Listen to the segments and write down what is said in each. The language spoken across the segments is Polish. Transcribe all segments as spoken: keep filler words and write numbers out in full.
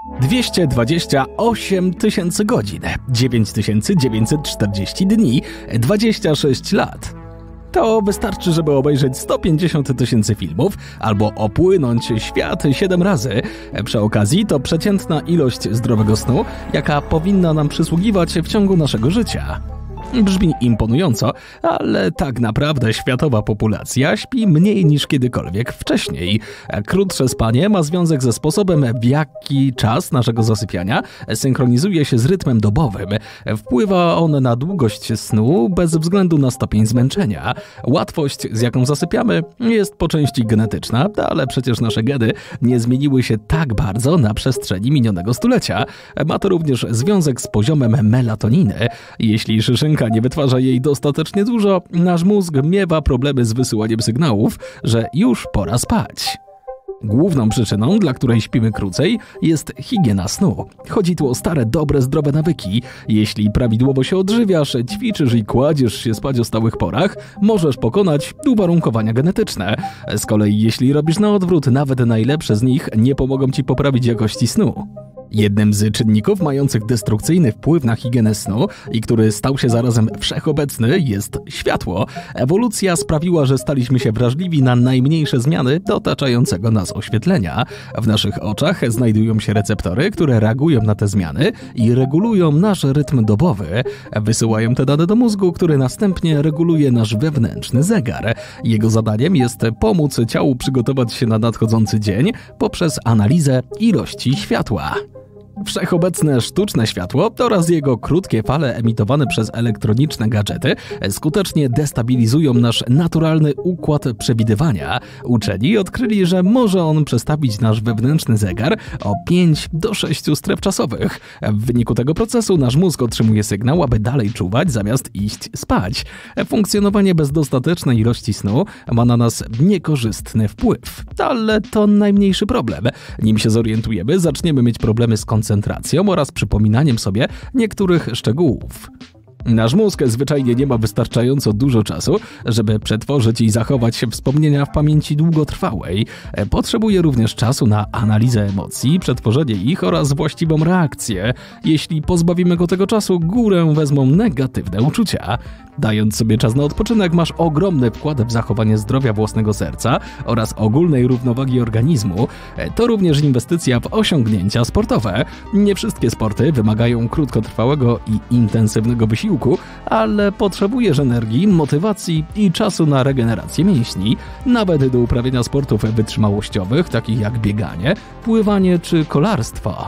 dwieście dwadzieścia osiem tysięcy godzin, dziewięć tysięcy dziewięćset czterdzieści dni, dwadzieścia sześć lat. To wystarczy, żeby obejrzeć sto pięćdziesiąt tysięcy filmów albo opłynąć świat siedem razy. Przy okazji to przeciętna ilość zdrowego snu, jaka powinna nam przysługiwać w ciągu naszego życia. Brzmi imponująco, ale tak naprawdę światowa populacja śpi mniej niż kiedykolwiek wcześniej. Krótsze spanie ma związek ze sposobem, w jaki czas naszego zasypiania synchronizuje się z rytmem dobowym. Wpływa on na długość snu bez względu na stopień zmęczenia. Łatwość, z jaką zasypiamy, jest po części genetyczna, ale przecież nasze geny nie zmieniły się tak bardzo na przestrzeni minionego stulecia. Ma to również związek z poziomem melatoniny. Jeśli szyszynka nie wytwarza jej dostatecznie dużo, nasz mózg miewa problemy z wysyłaniem sygnałów, że już pora spać. Główną przyczyną, dla której śpimy krócej, jest higiena snu. Chodzi tu o stare, dobre, zdrowe nawyki. Jeśli prawidłowo się odżywiasz, ćwiczysz i kładziesz się spać o stałych porach, możesz pokonać uwarunkowania genetyczne. Z kolei jeśli robisz na odwrót, nawet najlepsze z nich nie pomogą ci poprawić jakości snu. Jednym z czynników mających destrukcyjny wpływ na higienę snu i który stał się zarazem wszechobecny jest światło. Ewolucja sprawiła, że staliśmy się wrażliwi na najmniejsze zmiany otaczającego nas oświetlenia. W naszych oczach znajdują się receptory, które reagują na te zmiany i regulują nasz rytm dobowy. Wysyłają te dane do mózgu, który następnie reguluje nasz wewnętrzny zegar. Jego zadaniem jest pomóc ciału przygotować się na nadchodzący dzień poprzez analizę ilości światła. Wszechobecne sztuczne światło oraz jego krótkie fale emitowane przez elektroniczne gadżety skutecznie destabilizują nasz naturalny układ przewidywania. Uczeni odkryli, że może on przestawić nasz wewnętrzny zegar o pięć do sześciu stref czasowych. W wyniku tego procesu nasz mózg otrzymuje sygnał, aby dalej czuwać zamiast iść spać. Funkcjonowanie bez dostatecznej ilości snu ma na nas niekorzystny wpływ. Ale to najmniejszy problem. Nim się zorientujemy, zaczniemy mieć problemy z koncentracją koncentracją oraz przypominaniem sobie niektórych szczegółów. Nasz mózg zwyczajnie nie ma wystarczająco dużo czasu, żeby przetworzyć i zachować wspomnienia w pamięci długotrwałej. Potrzebuje również czasu na analizę emocji, przetworzenie ich oraz właściwą reakcję. Jeśli pozbawimy go tego czasu, górę wezmą negatywne uczucia. Dając sobie czas na odpoczynek, masz ogromny wkład w zachowanie zdrowia własnego serca oraz ogólnej równowagi organizmu. To również inwestycja w osiągnięcia sportowe. Nie wszystkie sporty wymagają krótkotrwałego i intensywnego wysiłku, ale potrzebujesz energii, motywacji i czasu na regenerację mięśni, nawet do uprawiania sportów wytrzymałościowych, takich jak bieganie, pływanie czy kolarstwo.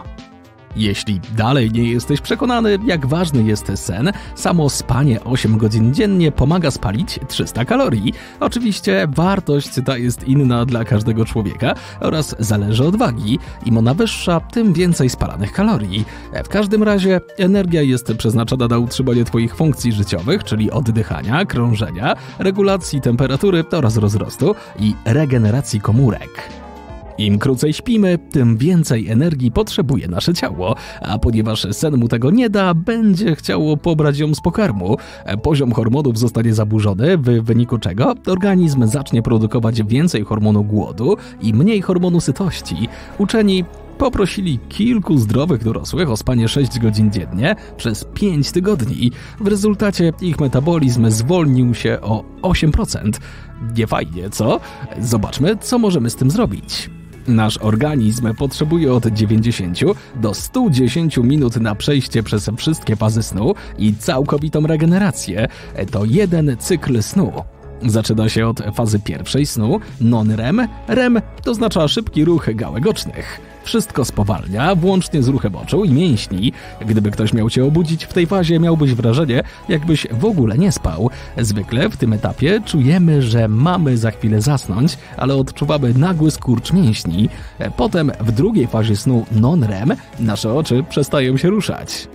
Jeśli dalej nie jesteś przekonany, jak ważny jest sen, samo spanie osiem godzin dziennie pomaga spalić trzysta kalorii. Oczywiście wartość ta jest inna dla każdego człowieka oraz zależy od wagi. Im ona wyższa, tym więcej spalanych kalorii. W każdym razie energia jest przeznaczona na utrzymanie Twoich funkcji życiowych, czyli oddychania, krążenia, regulacji temperatury oraz rozrostu i regeneracji komórek. Im krócej śpimy, tym więcej energii potrzebuje nasze ciało, a ponieważ sen mu tego nie da, będzie chciało pobrać ją z pokarmu. Poziom hormonów zostanie zaburzony, w wyniku czego organizm zacznie produkować więcej hormonu głodu i mniej hormonu sytości. Uczeni poprosili kilku zdrowych dorosłych o spanie sześć godzin dziennie przez pięć tygodni. W rezultacie ich metabolizm zwolnił się o osiem procent. Nie fajnie, co? Zobaczmy, co możemy z tym zrobić. Nasz organizm potrzebuje od dziewięćdziesięciu do stu dziesięciu minut na przejście przez wszystkie fazy snu i całkowitą regenerację. To jeden cykl snu. Zaczyna się od fazy pierwszej snu, non-R E M. R E M to oznacza szybki ruch gałek ocznych. Wszystko spowalnia, włącznie z ruchem oczu i mięśni. Gdyby ktoś miał cię obudzić w tej fazie, miałbyś wrażenie, jakbyś w ogóle nie spał. Zwykle w tym etapie czujemy, że mamy za chwilę zasnąć, ale odczuwamy nagły skurcz mięśni. Potem w drugiej fazie snu non-R E M nasze oczy przestają się ruszać.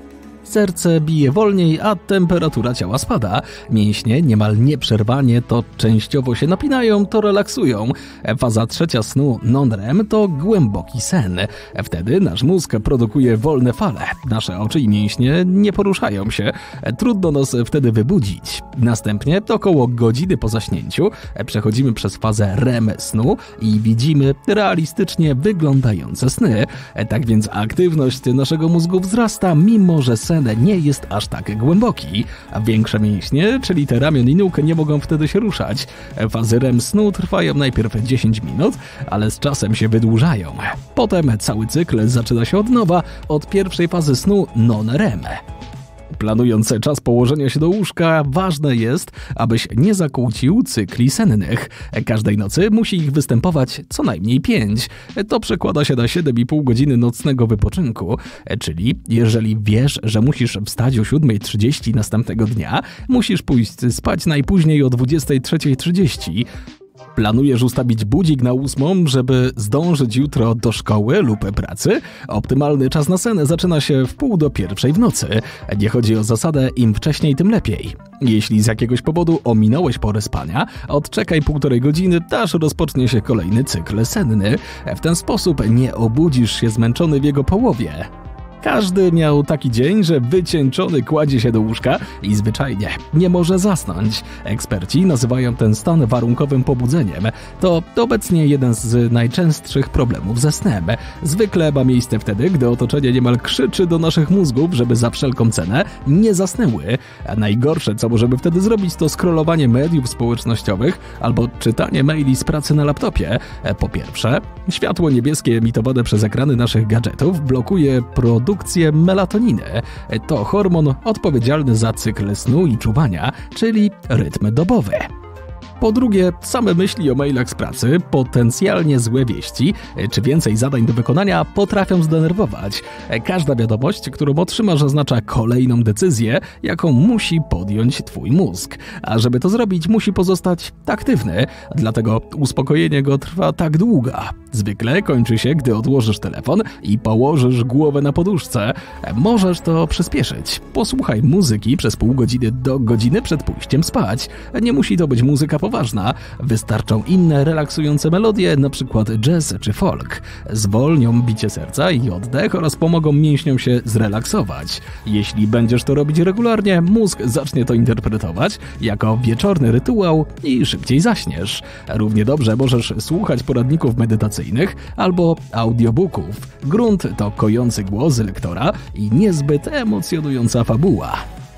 Serce bije wolniej, a temperatura ciała spada. Mięśnie niemal nieprzerwanie to częściowo się napinają, to relaksują. Faza trzecia snu non-R E M to głęboki sen. Wtedy nasz mózg produkuje wolne fale. Nasze oczy i mięśnie nie poruszają się. Trudno nas wtedy wybudzić. Następnie około godziny po zaśnięciu przechodzimy przez fazę R E M snu i widzimy realistycznie wyglądające sny. Tak więc aktywność naszego mózgu wzrasta, mimo że sen nie jest aż tak głęboki. A większe mięśnie, czyli te ramion i nóg, nie mogą wtedy się ruszać. Fazy R E M snu trwają najpierw dziesięć minut, ale z czasem się wydłużają. Potem cały cykl zaczyna się od nowa, od pierwszej fazy snu non-R E M. Planując czas położenia się do łóżka, ważne jest, abyś nie zakłócił cykli sennych. Każdej nocy musi ich występować co najmniej pięć. To przekłada się na siedem i pół godziny nocnego wypoczynku. Czyli jeżeli wiesz, że musisz wstać o siódma trzydzieści następnego dnia, musisz pójść spać najpóźniej o dwudziesta trzecia trzydzieści. Planujesz ustawić budzik na ósmą, żeby zdążyć jutro do szkoły lub pracy? Optymalny czas na sen zaczyna się w pół do pierwszej w nocy. Nie chodzi o zasadę im wcześniej, tym lepiej. Jeśli z jakiegoś powodu ominąłeś porę spania, odczekaj półtorej godziny, aż rozpocznie się kolejny cykl senny. W ten sposób nie obudzisz się zmęczony w jego połowie. Każdy miał taki dzień, że wycieńczony kładzie się do łóżka i zwyczajnie nie może zasnąć. Eksperci nazywają ten stan warunkowym pobudzeniem. To obecnie jeden z najczęstszych problemów ze snem. Zwykle ma miejsce wtedy, gdy otoczenie niemal krzyczy do naszych mózgów, żeby za wszelką cenę nie zasnęły. A najgorsze, co możemy wtedy zrobić, to scrollowanie mediów społecznościowych albo czytanie maili z pracy na laptopie. Po pierwsze, światło niebieskie emitowane przez ekrany naszych gadżetów blokuje produkcję produkcję melatoniny. To hormon odpowiedzialny za cykl snu i czuwania, czyli rytm dobowy. Po drugie, same myśli o mailach z pracy, potencjalnie złe wieści czy więcej zadań do wykonania potrafią zdenerwować. Każda wiadomość, którą otrzymasz, oznacza kolejną decyzję, jaką musi podjąć twój mózg. A żeby to zrobić, musi pozostać aktywny, dlatego uspokojenie go trwa tak długo. Zwykle kończy się, gdy odłożysz telefon i położysz głowę na poduszce. Możesz to przyspieszyć. Posłuchaj muzyki przez pół godziny do godziny przed pójściem spać. Nie musi to być muzyka poważna. Wystarczą inne relaksujące melodie, np. jazz czy folk. Zwolnią bicie serca i oddech oraz pomogą mięśniom się zrelaksować. Jeśli będziesz to robić regularnie, mózg zacznie to interpretować jako wieczorny rytuał i szybciej zaśniesz. Równie dobrze możesz słuchać poradników medytacyjnych albo audiobooków. Grunt to kojący głos lektora i niezbyt emocjonująca fabuła.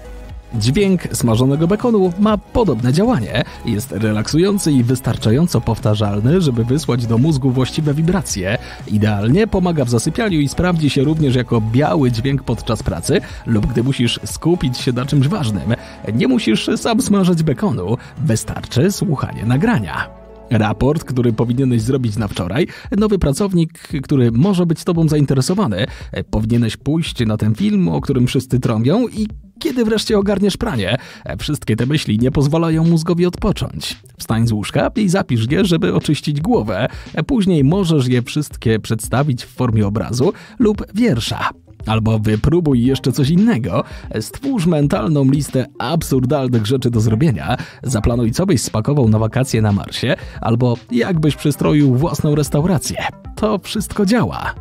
Dźwięk smażonego bekonu ma podobne działanie. Jest relaksujący i wystarczająco powtarzalny, żeby wysłać do mózgu właściwe wibracje. Idealnie pomaga w zasypianiu i sprawdzi się również jako biały dźwięk podczas pracy lub gdy musisz skupić się na czymś ważnym. Nie musisz sam smażyć bekonu, wystarczy słuchanie nagrania. Raport, który powinieneś zrobić na wczoraj, nowy pracownik, który może być tobą zainteresowany, powinieneś pójść na ten film, o którym wszyscy trąbią i kiedy wreszcie ogarniesz pranie. Wszystkie te myśli nie pozwalają mózgowi odpocząć. Wstań z łóżka i zapisz je, żeby oczyścić głowę. Później możesz je wszystkie przedstawić w formie obrazu lub wiersza. Albo wypróbuj jeszcze coś innego. Stwórz mentalną listę absurdalnych rzeczy do zrobienia. Zaplanuj, co byś spakował na wakacje na Marsie, albo jak byś przystroił własną restaurację. To wszystko działa.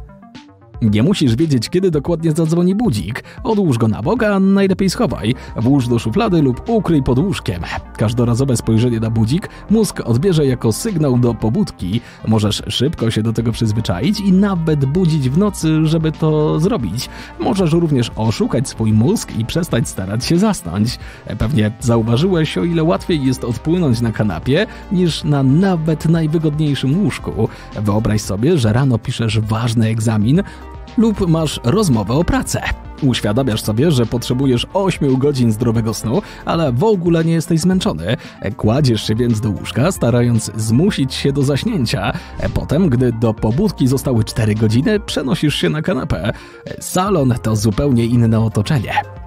Nie musisz wiedzieć, kiedy dokładnie zadzwoni budzik. Odłóż go na bok, a najlepiej schowaj. Włóż do szuflady lub ukryj pod łóżkiem. Każdorazowe spojrzenie na budzik mózg odbierze jako sygnał do pobudki. Możesz szybko się do tego przyzwyczaić i nawet budzić w nocy, żeby to zrobić. Możesz również oszukać swój mózg i przestać starać się zasnąć. Pewnie zauważyłeś, o ile łatwiej jest odpłynąć na kanapie, niż na nawet najwygodniejszym łóżku. Wyobraź sobie, że rano piszesz ważny egzamin, lub masz rozmowę o pracę. Uświadamiasz sobie, że potrzebujesz ośmiu godzin zdrowego snu, ale w ogóle nie jesteś zmęczony. Kładziesz się więc do łóżka, starając zmusić się do zaśnięcia. Potem, gdy do pobudki zostały cztery godziny, przenosisz się na kanapę. Salon to zupełnie inne otoczenie.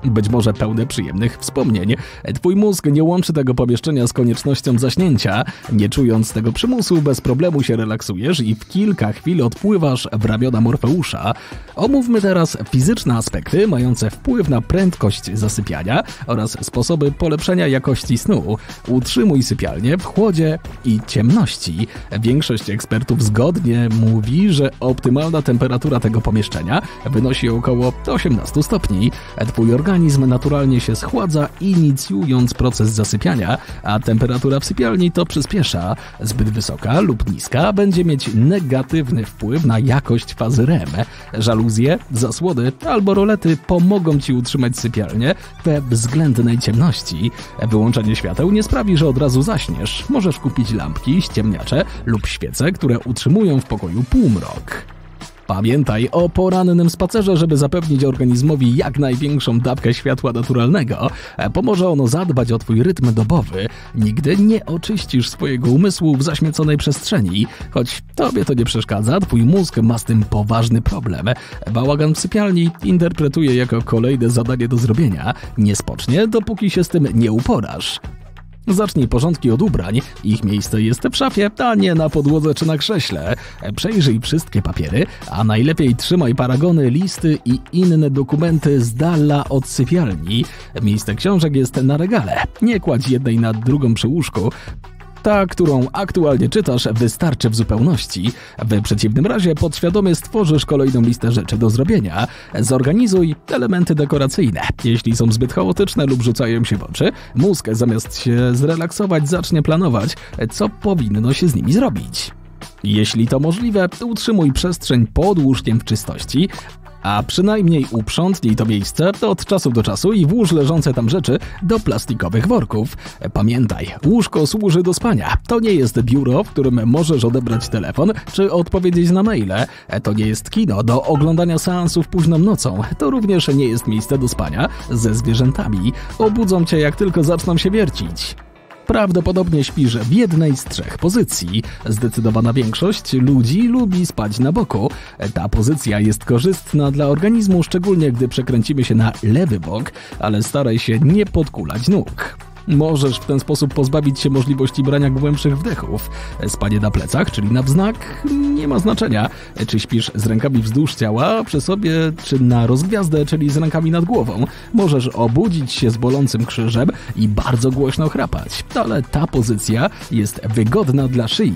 być może pełne przyjemnych wspomnień. Twój mózg nie łączy tego pomieszczenia z koniecznością zaśnięcia. Nie czując tego przymusu, bez problemu się relaksujesz i w kilka chwil odpływasz w ramiona Morfeusza. Omówmy teraz fizyczne aspekty mające wpływ na prędkość zasypiania oraz sposoby polepszenia jakości snu. Utrzymuj sypialnię w chłodzie i ciemności. Większość ekspertów zgodnie mówi, że optymalna temperatura tego pomieszczenia wynosi około osiemnaście stopni. Twój organizm naturalnie się schładza, inicjując proces zasypiania, a temperatura w sypialni to przyspiesza. Zbyt wysoka lub niska będzie mieć negatywny wpływ na jakość fazy R E M. Żaluzje, zasłony albo rolety pomogą Ci utrzymać sypialnię we względnej ciemności. Wyłączenie świateł nie sprawi, że od razu zaśniesz. Możesz kupić lampki, ściemniacze lub świece, które utrzymują w pokoju półmrok. Pamiętaj o porannym spacerze, żeby zapewnić organizmowi jak największą dawkę światła naturalnego. Pomoże ono zadbać o Twój rytm dobowy. Nigdy nie oczyścisz swojego umysłu w zaśmieconej przestrzeni. Choć Tobie to nie przeszkadza, Twój mózg ma z tym poważny problem. Bałagan w sypialni interpretuje jako kolejne zadanie do zrobienia. Nie spocznie, dopóki się z tym nie uporasz. Zacznij porządki od ubrań. Ich miejsce jest w szafie, a nie na podłodze czy na krześle. Przejrzyj wszystkie papiery, a najlepiej trzymaj paragony, listy i inne dokumenty z dala od sypialni. Miejsce książek jest na regale. Nie kładź jednej nad drugą przy łóżku. Ta, którą aktualnie czytasz, wystarczy w zupełności. W przeciwnym razie podświadomie stworzysz kolejną listę rzeczy do zrobienia. Zorganizuj elementy dekoracyjne. Jeśli są zbyt chaotyczne lub rzucają się w oczy, mózg zamiast się zrelaksować zacznie planować, co powinno się z nimi zrobić. Jeśli to możliwe, utrzymuj przestrzeń pod łóżkiem w czystości, a przynajmniej uprzątnij to miejsce od czasu do czasu i włóż leżące tam rzeczy do plastikowych worków. Pamiętaj, łóżko służy do spania. To nie jest biuro, w którym możesz odebrać telefon czy odpowiedzieć na maile. To nie jest kino do oglądania seansów późną nocą. To również nie jest miejsce do spania ze zwierzętami. Obudzą cię, jak tylko zaczną się wiercić. Prawdopodobnie śpisz w jednej z trzech pozycji. Zdecydowana większość ludzi lubi spać na boku. Ta pozycja jest korzystna dla organizmu, szczególnie gdy przekręcimy się na lewy bok, ale staraj się nie podkulać nóg. Możesz w ten sposób pozbawić się możliwości brania głębszych wdechów. Spanie na plecach, czyli na wznak, nie ma znaczenia. Czy śpisz z rękami wzdłuż ciała, przy sobie, czy na rozgwiazdę, czyli z rękami nad głową. Możesz obudzić się z bolącym krzyżem i bardzo głośno chrapać, ale ta pozycja jest wygodna dla szyi.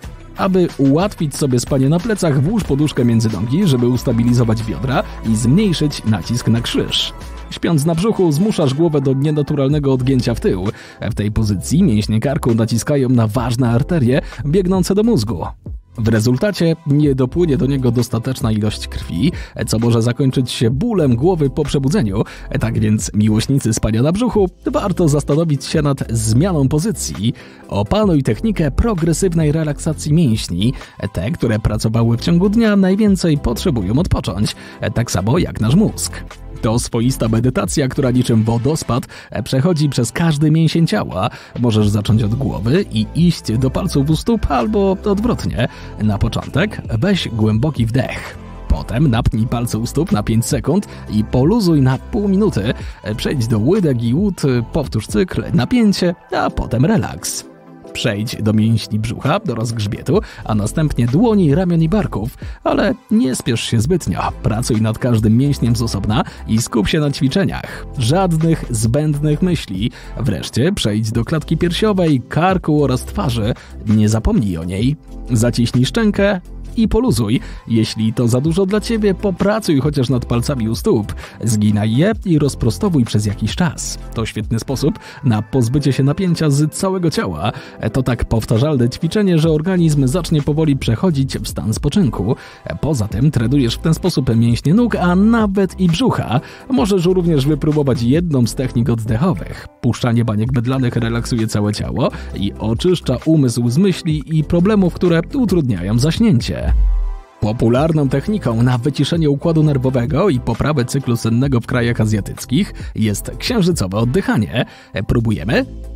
Aby ułatwić sobie spanie na plecach, włóż poduszkę między nogi, żeby ustabilizować biodra i zmniejszyć nacisk na krzyż. Śpiąc na brzuchu, zmuszasz głowę do nienaturalnego odgięcia w tył. W tej pozycji mięśnie karku naciskają na ważne arterie biegnące do mózgu. W rezultacie nie dopłynie do niego dostateczna ilość krwi, co może zakończyć się bólem głowy po przebudzeniu. Tak więc, miłośnicy spania na brzuchu, warto zastanowić się nad zmianą pozycji. Opanuj technikę progresywnej relaksacji mięśni. Te, które pracowały w ciągu dnia, najwięcej potrzebują odpocząć, tak samo jak nasz mózg. To swoista medytacja, która niczym wodospad przechodzi przez każdy mięsień ciała. Możesz zacząć od głowy i iść do palców u stóp albo odwrotnie. Na początek weź głęboki wdech. Potem napnij palce u stóp na pięć sekund i poluzuj na pół minuty. Przejdź do łydek i łód, powtórz cykl, napięcie, a potem relaks. Przejdź do mięśni brzucha oraz grzbietu, a następnie dłoni, ramion i barków. Ale nie spiesz się zbytnio. Pracuj nad każdym mięśniem z osobna i skup się na ćwiczeniach. Żadnych zbędnych myśli. Wreszcie przejdź do klatki piersiowej, karku oraz twarzy. Nie zapomnij o niej. Zaciśnij szczękę i poluzuj. Jeśli to za dużo dla Ciebie, popracuj chociaż nad palcami u stóp. Zginaj je i rozprostowuj przez jakiś czas. To świetny sposób na pozbycie się napięcia z całego ciała. To tak powtarzalne ćwiczenie, że organizm zacznie powoli przechodzić w stan spoczynku. Poza tym trenujesz w ten sposób mięśnie nóg, a nawet i brzucha. Możesz również wypróbować jedną z technik oddechowych. Puszczanie baniek bydlanych relaksuje całe ciało i oczyszcza umysł z myśli i problemów, które utrudniają zaśnięcie. Popularną techniką na wyciszenie układu nerwowego i poprawę cyklu sennego w krajach azjatyckich jest księżycowe oddychanie. Próbujemy?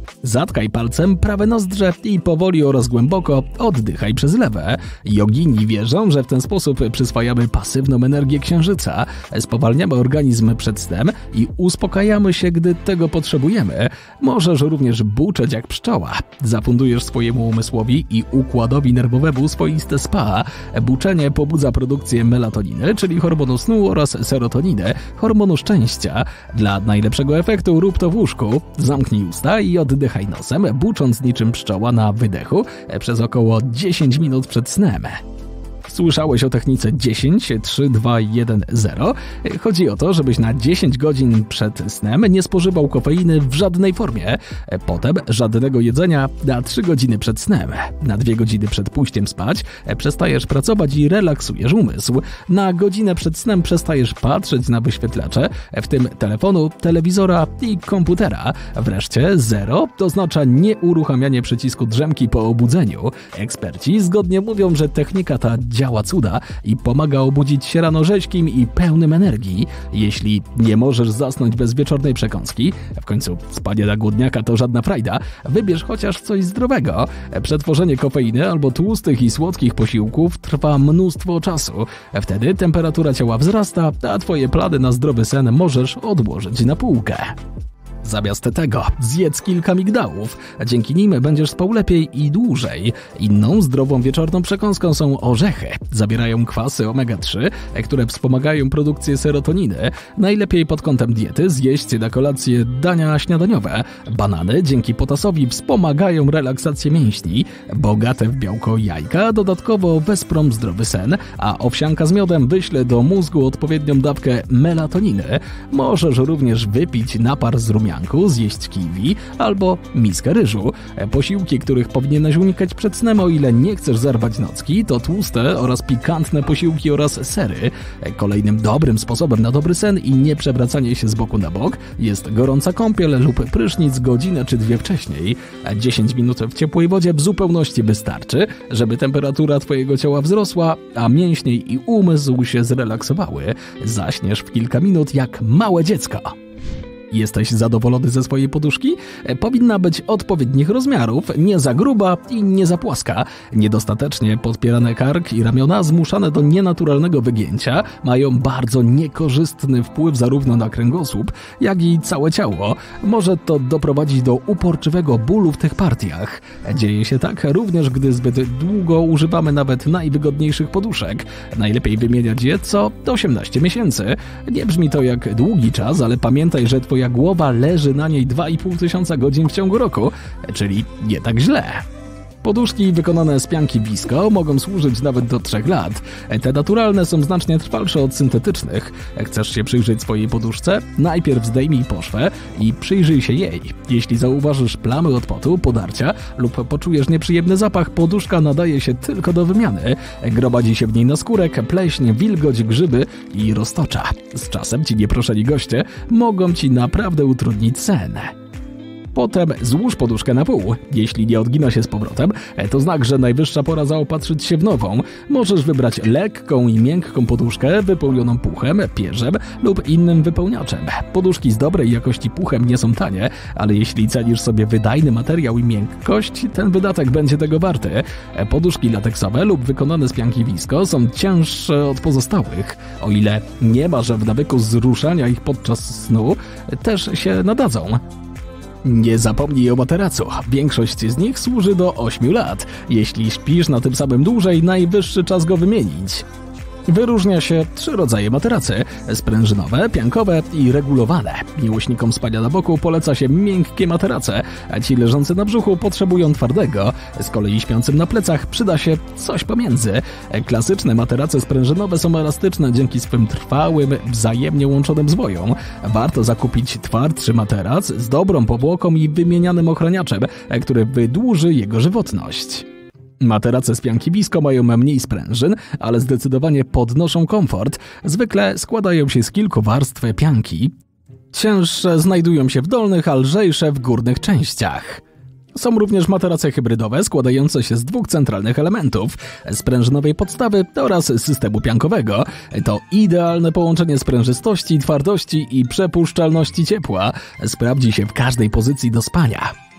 Zatkaj palcem prawe nozdrze i powoli oraz głęboko oddychaj przez lewe. Jogini wierzą, że w ten sposób przyswajamy pasywną energię księżyca, spowalniamy organizm przed snem i uspokajamy się, gdy tego potrzebujemy. Możesz również buczeć jak pszczoła. Zafundujesz swojemu umysłowi i układowi nerwowemu swoiste spa. Buczenie pobudza produkcję melatoniny, czyli hormonu snu, oraz serotoniny, hormonu szczęścia. Dla najlepszego efektu rób to w łóżku. Zamknij usta i oddychaj nosem, bucząc niczym pszczoła na wydechu przez około dziesięć minut przed snem. Słyszałeś o technice dziesięć, trzy, dwa, jeden, zero? Chodzi o to, żebyś na dziesięć godzin przed snem nie spożywał kofeiny w żadnej formie. Potem żadnego jedzenia na trzy godziny przed snem. Na dwie godziny przed pójściem spać przestajesz pracować i relaksujesz umysł. Na godzinę przed snem przestajesz patrzeć na wyświetlacze, w tym telefonu, telewizora i komputera. Wreszcie zero oznacza nieuruchamianie przycisku drzemki po obudzeniu. Eksperci zgodnie mówią, że technika ta działa cuda i pomaga obudzić się rano rzeźkim i pełnym energii. Jeśli nie możesz zasnąć bez wieczornej przekąski, w końcu spanie na głodniaka to żadna frajda, wybierz chociaż coś zdrowego. Przetworzenie kofeiny albo tłustych i słodkich posiłków trwa mnóstwo czasu. Wtedy temperatura ciała wzrasta, a twoje plany na zdrowy sen możesz odłożyć na półkę. Zamiast tego zjedz kilka migdałów. Dzięki nim będziesz spał lepiej i dłużej. Inną zdrową wieczorną przekąską są orzechy. Zawierają kwasy omega trzy, które wspomagają produkcję serotoniny. Najlepiej pod kątem diety zjeść na kolację dania śniadaniowe. Banany dzięki potasowi wspomagają relaksację mięśni. Bogate w białko jajka dodatkowo wesprą zdrowy sen, a owsianka z miodem wyśle do mózgu odpowiednią dawkę melatoniny. Możesz również wypić napar z rumianki, zjeść kiwi albo miskę ryżu. Posiłki, których powinieneś unikać przed snem, o ile nie chcesz zerwać nocki, to tłuste oraz pikantne posiłki oraz sery. Kolejnym dobrym sposobem na dobry sen i nie przewracanie się z boku na bok jest gorąca kąpiel lub prysznic godzinę czy dwie wcześniej. dziesięć minut w ciepłej wodzie w zupełności wystarczy, żeby temperatura twojego ciała wzrosła, a mięśnie i umysł się zrelaksowały. Zaśniesz w kilka minut jak małe dziecko. Jesteś zadowolony ze swojej poduszki? Powinna być odpowiednich rozmiarów, nie za gruba i nie za płaska. Niedostatecznie podpierane kark i ramiona zmuszane do nienaturalnego wygięcia mają bardzo niekorzystny wpływ zarówno na kręgosłup, jak i całe ciało. Może to doprowadzić do uporczywego bólu w tych partiach. Dzieje się tak również, gdy zbyt długo używamy nawet najwygodniejszych poduszek. Najlepiej wymieniać je co osiemnaście miesięcy. Nie brzmi to jak długi czas, ale pamiętaj, że twoja głowa leży na niej dwa i pół tysiąca godzin w ciągu roku, czyli nie tak źle. Poduszki wykonane z pianki Visco mogą służyć nawet do trzech lat. Te naturalne są znacznie trwalsze od syntetycznych. Chcesz się przyjrzeć swojej poduszce? Najpierw zdejmij poszwę i przyjrzyj się jej. Jeśli zauważysz plamy od potu, podarcia lub poczujesz nieprzyjemny zapach, poduszka nadaje się tylko do wymiany. Gromadzi się w niej naskórek, pleśń, wilgoć, grzyby i roztocza. Z czasem ci nieproszeni goście mogą ci naprawdę utrudnić sen. Potem złóż poduszkę na pół. Jeśli nie odgina się z powrotem, to znak, że najwyższa pora zaopatrzyć się w nową. Możesz wybrać lekką i miękką poduszkę wypełnioną puchem, pierzem lub innym wypełniaczem. Poduszki z dobrej jakości puchem nie są tanie, ale jeśli cenisz sobie wydajny materiał i miękkość, ten wydatek będzie tego warty. Poduszki lateksowe lub wykonane z pianki Visco są cięższe od pozostałych. O ile nie masz w nawyku zruszania ich podczas snu, też się nadadzą. Nie zapomnij o materacu. Większość z nich służy do ośmiu lat. Jeśli śpisz na tym samym dłużej, najwyższy czas go wymienić. Wyróżnia się trzy rodzaje materacy: sprężynowe, piankowe i regulowane. Miłośnikom spania na boku poleca się miękkie materace, a ci leżący na brzuchu potrzebują twardego. Z kolei śpiącym na plecach przyda się coś pomiędzy. Klasyczne materace sprężynowe są elastyczne dzięki swym trwałym, wzajemnie łączonym zwojom. Warto zakupić twardszy materac z dobrą powłoką i wymienianym ochraniaczem, który wydłuży jego żywotność. Materace z pianki Visco mają mniej sprężyn, ale zdecydowanie podnoszą komfort. Zwykle składają się z kilku warstw pianki. Cięższe znajdują się w dolnych, a lżejsze w górnych częściach. Są również materace hybrydowe składające się z dwóch centralnych elementów: sprężynowej podstawy oraz systemu piankowego. To idealne połączenie sprężystości, twardości i przepuszczalności ciepła. Sprawdzi się w każdej pozycji do spania.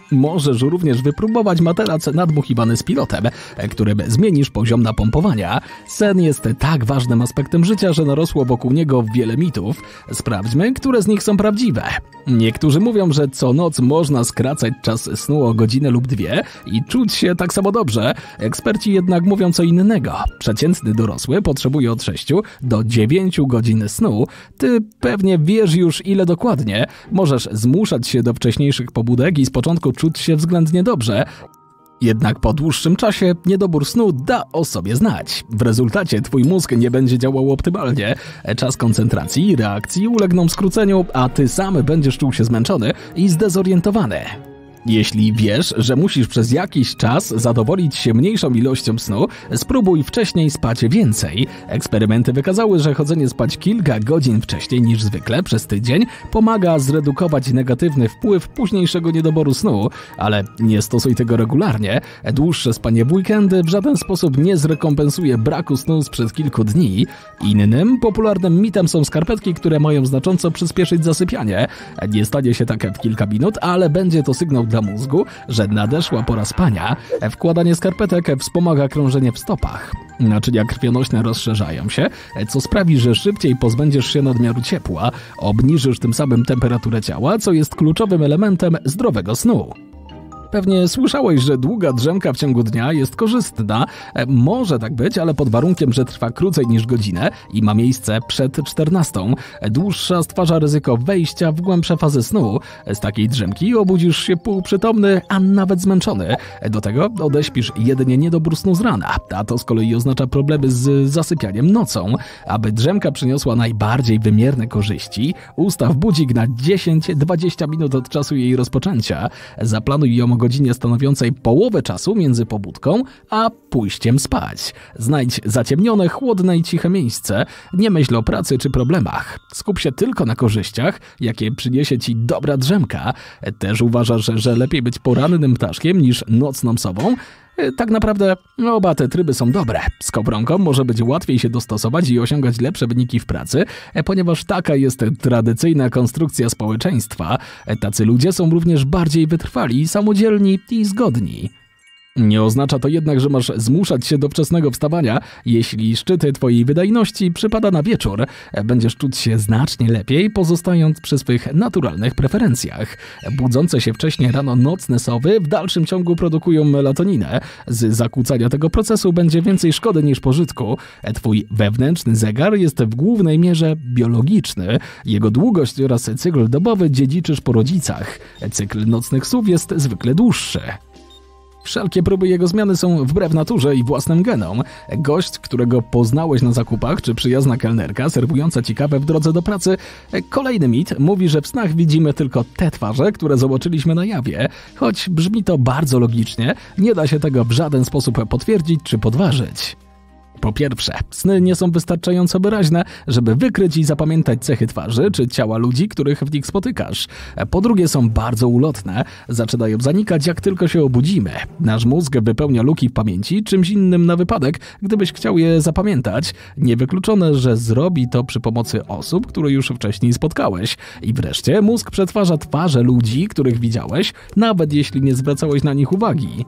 Możesz również wypróbować materac nadmuchiwany z pilotem, którym zmienisz poziom napompowania. Sen jest tak ważnym aspektem życia, że narosło wokół niego wiele mitów. Sprawdźmy, które z nich są prawdziwe. Niektórzy mówią, że co noc można skracać czas snu o godzinę lub dwie i czuć się tak samo dobrze. Eksperci jednak mówią co innego. Przeciętny dorosły potrzebuje od sześciu do dziewięciu godzin snu. Ty pewnie wiesz już ile dokładnie. Możesz zmuszać się do wcześniejszych pobudek i z początku czuć się względnie dobrze. Jednak po dłuższym czasie niedobór snu da o sobie znać. W rezultacie twój mózg nie będzie działał optymalnie. Czas koncentracji i reakcji ulegną skróceniu, a ty sam będziesz czuł się zmęczony i zdezorientowany. Jeśli wiesz, że musisz przez jakiś czas zadowolić się mniejszą ilością snu, spróbuj wcześniej spać więcej. Eksperymenty wykazały, że chodzenie spać kilka godzin wcześniej niż zwykle przez tydzień pomaga zredukować negatywny wpływ późniejszego niedoboru snu, ale nie stosuj tego regularnie. Dłuższe spanie w weekendy w żaden sposób nie zrekompensuje braku snu sprzed kilku dni. Innym popularnym mitem są skarpetki, które mają znacząco przyspieszyć zasypianie. Nie stanie się tak w kilka minut, ale będzie to sygnał dla mózgu, że nadeszła pora spania. Wkładanie skarpetek wspomaga krążenie w stopach. Naczynia krwionośne rozszerzają się, co sprawi, że szybciej pozbędziesz się nadmiaru ciepła. Obniżysz tym samym temperaturę ciała, co jest kluczowym elementem zdrowego snu. Pewnie słyszałeś, że długa drzemka w ciągu dnia jest korzystna. Może tak być, ale pod warunkiem, że trwa krócej niż godzinę i ma miejsce przed czternastą. Dłuższa stwarza ryzyko wejścia w głębsze fazy snu. Z takiej drzemki obudzisz się półprzytomny, a nawet zmęczony. Do tego odeśpisz jedynie niedobór snu z rana, a to z kolei oznacza problemy z zasypianiem nocą. Aby drzemka przyniosła najbardziej wymierne korzyści, ustaw budzik na dziesięć do dwudziestu minut od czasu jej rozpoczęcia. Zaplanuj ją o godzinie stanowiącej połowę czasu między pobudką a pójściem spać. Znajdź zaciemnione, chłodne i ciche miejsce. Nie myśl o pracy czy problemach. Skup się tylko na korzyściach, jakie przyniesie ci dobra drzemka. Też uważasz, że lepiej być porannym ptaszkiem niż nocną sową? Tak naprawdę oba te tryby są dobre. Z kopronką może być łatwiej się dostosować i osiągać lepsze wyniki w pracy, ponieważ taka jest tradycyjna konstrukcja społeczeństwa. Tacy ludzie są również bardziej wytrwali, samodzielni i zgodni. Nie oznacza to jednak, że masz zmuszać się do wczesnego wstawania. Jeśli szczyty twojej wydajności przypada na wieczór, będziesz czuć się znacznie lepiej, pozostając przy swych naturalnych preferencjach. Budzące się wcześnie rano nocne sowy w dalszym ciągu produkują melatoninę. Z zakłócania tego procesu będzie więcej szkody niż pożytku. Twój wewnętrzny zegar jest w głównej mierze biologiczny. Jego długość oraz cykl dobowy dziedziczysz po rodzicach. Cykl nocnych sów jest zwykle dłuższy. Wszelkie próby jego zmiany są wbrew naturze i własnym genom. Gość, którego poznałeś na zakupach, czy przyjazna kelnerka serwująca ci kawę w drodze do pracy. Kolejny mit mówi, że w snach widzimy tylko te twarze, które zobaczyliśmy na jawie. Choć brzmi to bardzo logicznie, nie da się tego w żaden sposób potwierdzić czy podważyć. Po pierwsze, sny nie są wystarczająco wyraźne, żeby wykryć i zapamiętać cechy twarzy czy ciała ludzi, których w nich spotykasz. Po drugie, są bardzo ulotne, zaczynają zanikać jak tylko się obudzimy. Nasz mózg wypełnia luki w pamięci czymś innym na wypadek, gdybyś chciał je zapamiętać. Niewykluczone, że zrobi to przy pomocy osób, które już wcześniej spotkałeś. I wreszcie, mózg przetwarza twarze ludzi, których widziałeś, nawet jeśli nie zwracałeś na nich uwagi.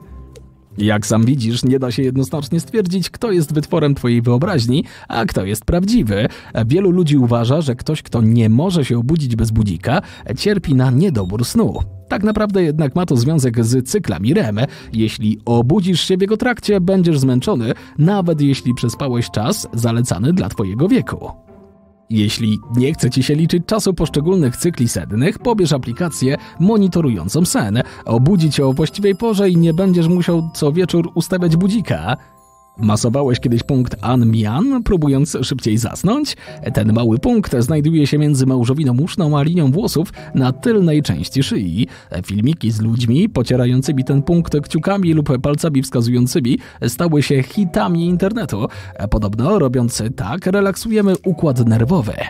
Jak sam widzisz, nie da się jednoznacznie stwierdzić, kto jest wytworem twojej wyobraźni, a kto jest prawdziwy. Wielu ludzi uważa, że ktoś, kto nie może się obudzić bez budzika, cierpi na niedobór snu. Tak naprawdę jednak ma to związek z cyklami R E M. Jeśli obudzisz się w jego trakcie, będziesz zmęczony, nawet jeśli przespałeś czas zalecany dla twojego wieku. Jeśli nie chce ci się liczyć czasu poszczególnych cykli sennych, pobierz aplikację monitorującą sen. Obudzi cię o właściwej porze i nie będziesz musiał co wieczór ustawiać budzika. Masowałeś kiedyś punkt An-Mian, próbując szybciej zasnąć? Ten mały punkt znajduje się między małżowiną uszną a linią włosów na tylnej części szyi. Filmiki z ludźmi pocierającymi ten punkt kciukami lub palcami wskazującymi stały się hitami internetu. Podobno robiąc tak, relaksujemy układ nerwowy.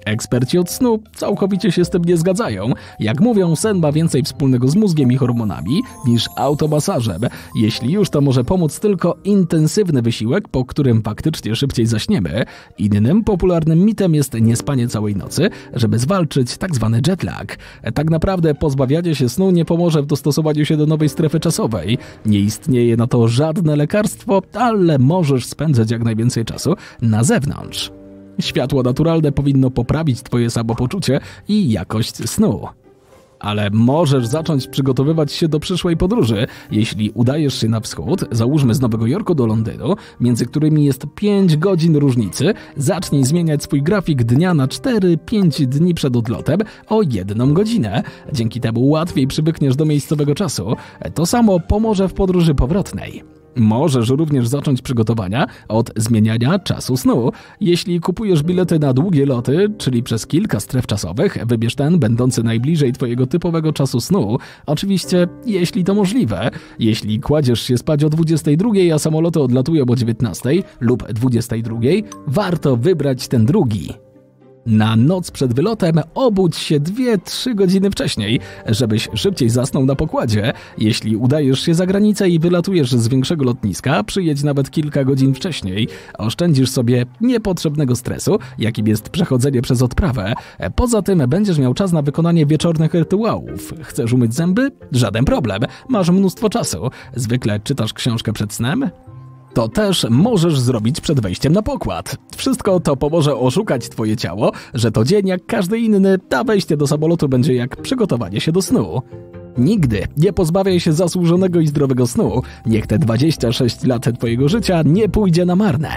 Eksperci od snu całkowicie się z tym nie zgadzają. Jak mówią, sen ma więcej wspólnego z mózgiem i hormonami niż automasażem. Jeśli już, to może pomóc tylko intensywny wysiłek, po którym faktycznie szybciej zaśniemy. Innym popularnym mitem jest niespanie całej nocy, żeby zwalczyć tak zwany jetlag. Tak naprawdę pozbawianie się snu nie pomoże w dostosowaniu się do nowej strefy czasowej. Nie istnieje na to żadne lekarstwo, ale możesz spędzać jak najwięcej czasu na zewnątrz. Światło naturalne powinno poprawić twoje samopoczucie i jakość snu. Ale możesz zacząć przygotowywać się do przyszłej podróży. Jeśli udajesz się na wschód, załóżmy z Nowego Jorku do Londynu, między którymi jest pięć godzin różnicy, zacznij zmieniać swój grafik dnia na cztery pięć dni przed odlotem o jedną godzinę. Dzięki temu łatwiej przywykniesz do miejscowego czasu. To samo pomoże w podróży powrotnej. Możesz również zacząć przygotowania od zmieniania czasu snu. Jeśli kupujesz bilety na długie loty, czyli przez kilka stref czasowych, wybierz ten będący najbliżej twojego typowego czasu snu. Oczywiście, jeśli to możliwe. Jeśli kładziesz się spać o dwudziestej drugiej, a samoloty odlatują o dziewiętnastej lub dwudziestej drugiej, warto wybrać ten drugi. Na noc przed wylotem obudź się dwie trzy godziny wcześniej, żebyś szybciej zasnął na pokładzie. Jeśli udajesz się za granicę i wylatujesz z większego lotniska, przyjedź nawet kilka godzin wcześniej. Oszczędzisz sobie niepotrzebnego stresu, jakim jest przechodzenie przez odprawę. Poza tym będziesz miał czas na wykonanie wieczornych rytuałów. Chcesz umyć zęby? Żaden problem. Masz mnóstwo czasu. Zwykle czytasz książkę przed snem? To też możesz zrobić przed wejściem na pokład. Wszystko to pomoże oszukać twoje ciało, że to dzień jak każdy inny, a wejście do samolotu będzie jak przygotowanie się do snu. Nigdy nie pozbawiaj się zasłużonego i zdrowego snu. Niech te dwadzieścia sześć lat twojego życia nie pójdzie na marne.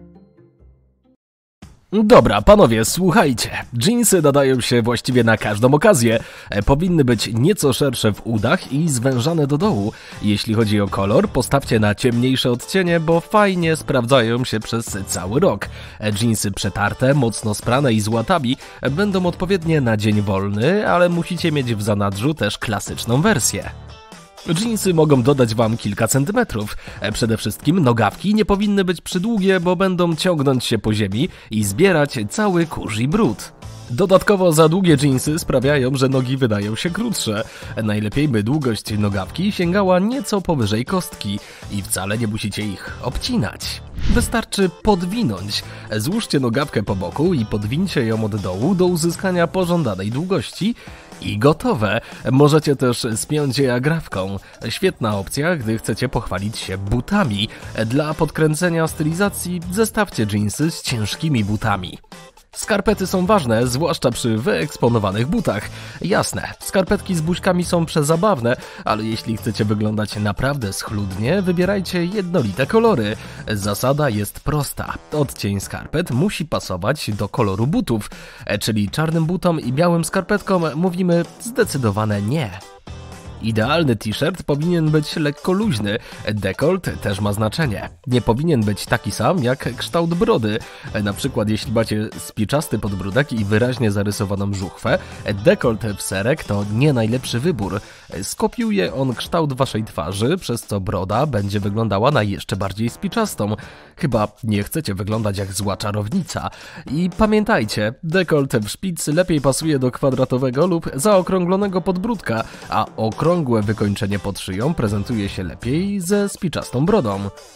Dobra, panowie, słuchajcie. Dżinsy nadają się właściwie na każdą okazję. Powinny być nieco szersze w udach i zwężane do dołu. Jeśli chodzi o kolor, postawcie na ciemniejsze odcienie, bo fajnie sprawdzają się przez cały rok. Dżinsy przetarte, mocno sprane i z łatami będą odpowiednie na dzień wolny, ale musicie mieć w zanadrzu też klasyczną wersję. Dżinsy mogą dodać wam kilka centymetrów. Przede wszystkim nogawki nie powinny być przydługie, bo będą ciągnąć się po ziemi i zbierać cały kurz i brud. Dodatkowo za długie dżinsy sprawiają, że nogi wydają się krótsze. Najlepiej by długość nogawki sięgała nieco powyżej kostki i wcale nie musicie ich obcinać. Wystarczy podwinąć. Złóżcie nogawkę po boku i podwincie ją od dołu do uzyskania pożądanej długości. I gotowe. Możecie też spiąć je agrafką. Świetna opcja, gdy chcecie pochwalić się butami. Dla podkręcenia stylizacji zestawcie dżinsy z ciężkimi butami. Skarpety są ważne, zwłaszcza przy wyeksponowanych butach. Jasne, skarpetki z buźkami są przezabawne, ale jeśli chcecie wyglądać naprawdę schludnie, wybierajcie jednolite kolory. Zasada jest prosta. Odcień skarpet musi pasować do koloru butów, czyli czarnym butom i białym skarpetkom mówimy zdecydowane nie. Idealny t-shirt powinien być lekko luźny, dekolt też ma znaczenie. Nie powinien być taki sam jak kształt brody. Na przykład jeśli macie spiczasty podbródek i wyraźnie zarysowaną żuchwę, dekolt w serek to nie najlepszy wybór. Skopiuje on kształt waszej twarzy, przez co broda będzie wyglądała na jeszcze bardziej spiczastą. Chyba nie chcecie wyglądać jak zła czarownica. I pamiętajcie, dekolt w szpicy lepiej pasuje do kwadratowego lub zaokrąglonego podbródka, a okrągłe Okrągłe wykończenie pod szyją prezentuje się lepiej ze spiczastą brodą.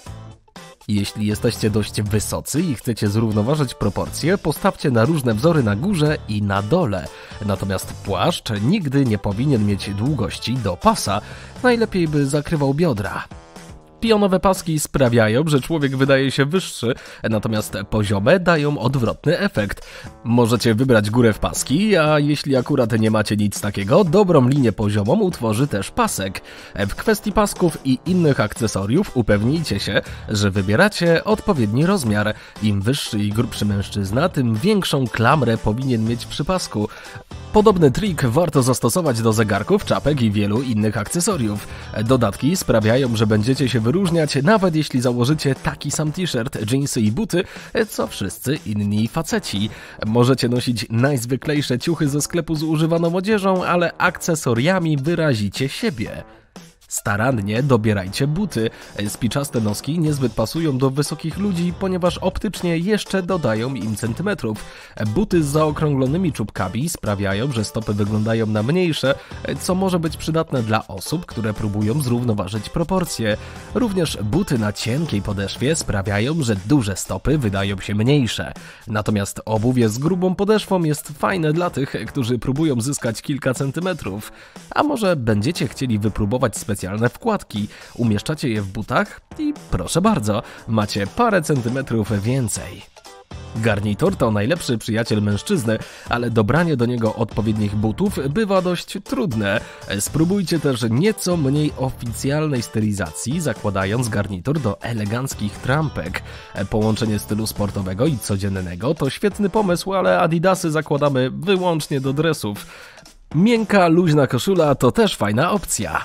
Jeśli jesteście dość wysocy i chcecie zrównoważyć proporcje, postawcie na różne wzory na górze i na dole. Natomiast płaszcz nigdy nie powinien mieć długości do pasa. Najlepiej by zakrywał biodra. Pionowe paski sprawiają, że człowiek wydaje się wyższy, natomiast poziome dają odwrotny efekt. Możecie wybrać górę w paski, a jeśli akurat nie macie nic takiego, dobrą linię poziomą utworzy też pasek. W kwestii pasków i innych akcesoriów upewnijcie się, że wybieracie odpowiedni rozmiar. Im wyższy i grubszy mężczyzna, tym większą klamrę powinien mieć przy pasku. Podobny trik warto zastosować do zegarków, czapek i wielu innych akcesoriów. Dodatki sprawiają, że będziecie się wyróżniać, nawet jeśli założycie taki sam t-shirt, dżinsy i buty, co wszyscy inni faceci. Możecie nosić najzwyklejsze ciuchy ze sklepu z używaną odzieżą, ale akcesoriami wyrazicie siebie. Starannie dobierajcie buty. Spiczaste noski niezbyt pasują do wysokich ludzi, ponieważ optycznie jeszcze dodają im centymetrów. Buty z zaokrąglonymi czubkami sprawiają, że stopy wyglądają na mniejsze, co może być przydatne dla osób, które próbują zrównoważyć proporcje. Również buty na cienkiej podeszwie sprawiają, że duże stopy wydają się mniejsze. Natomiast obuwie z grubą podeszwą jest fajne dla tych, którzy próbują zyskać kilka centymetrów. A może będziecie chcieli wypróbować specjalnie specjalne wkładki. Umieszczacie je w butach i proszę bardzo, macie parę centymetrów więcej. Garnitur to najlepszy przyjaciel mężczyzny, ale dobranie do niego odpowiednich butów bywa dość trudne. Spróbujcie też nieco mniej oficjalnej stylizacji, zakładając garnitur do eleganckich trampek. Połączenie stylu sportowego i codziennego to świetny pomysł, ale adidasy zakładamy wyłącznie do dresów. Miękka, luźna koszula to też fajna opcja.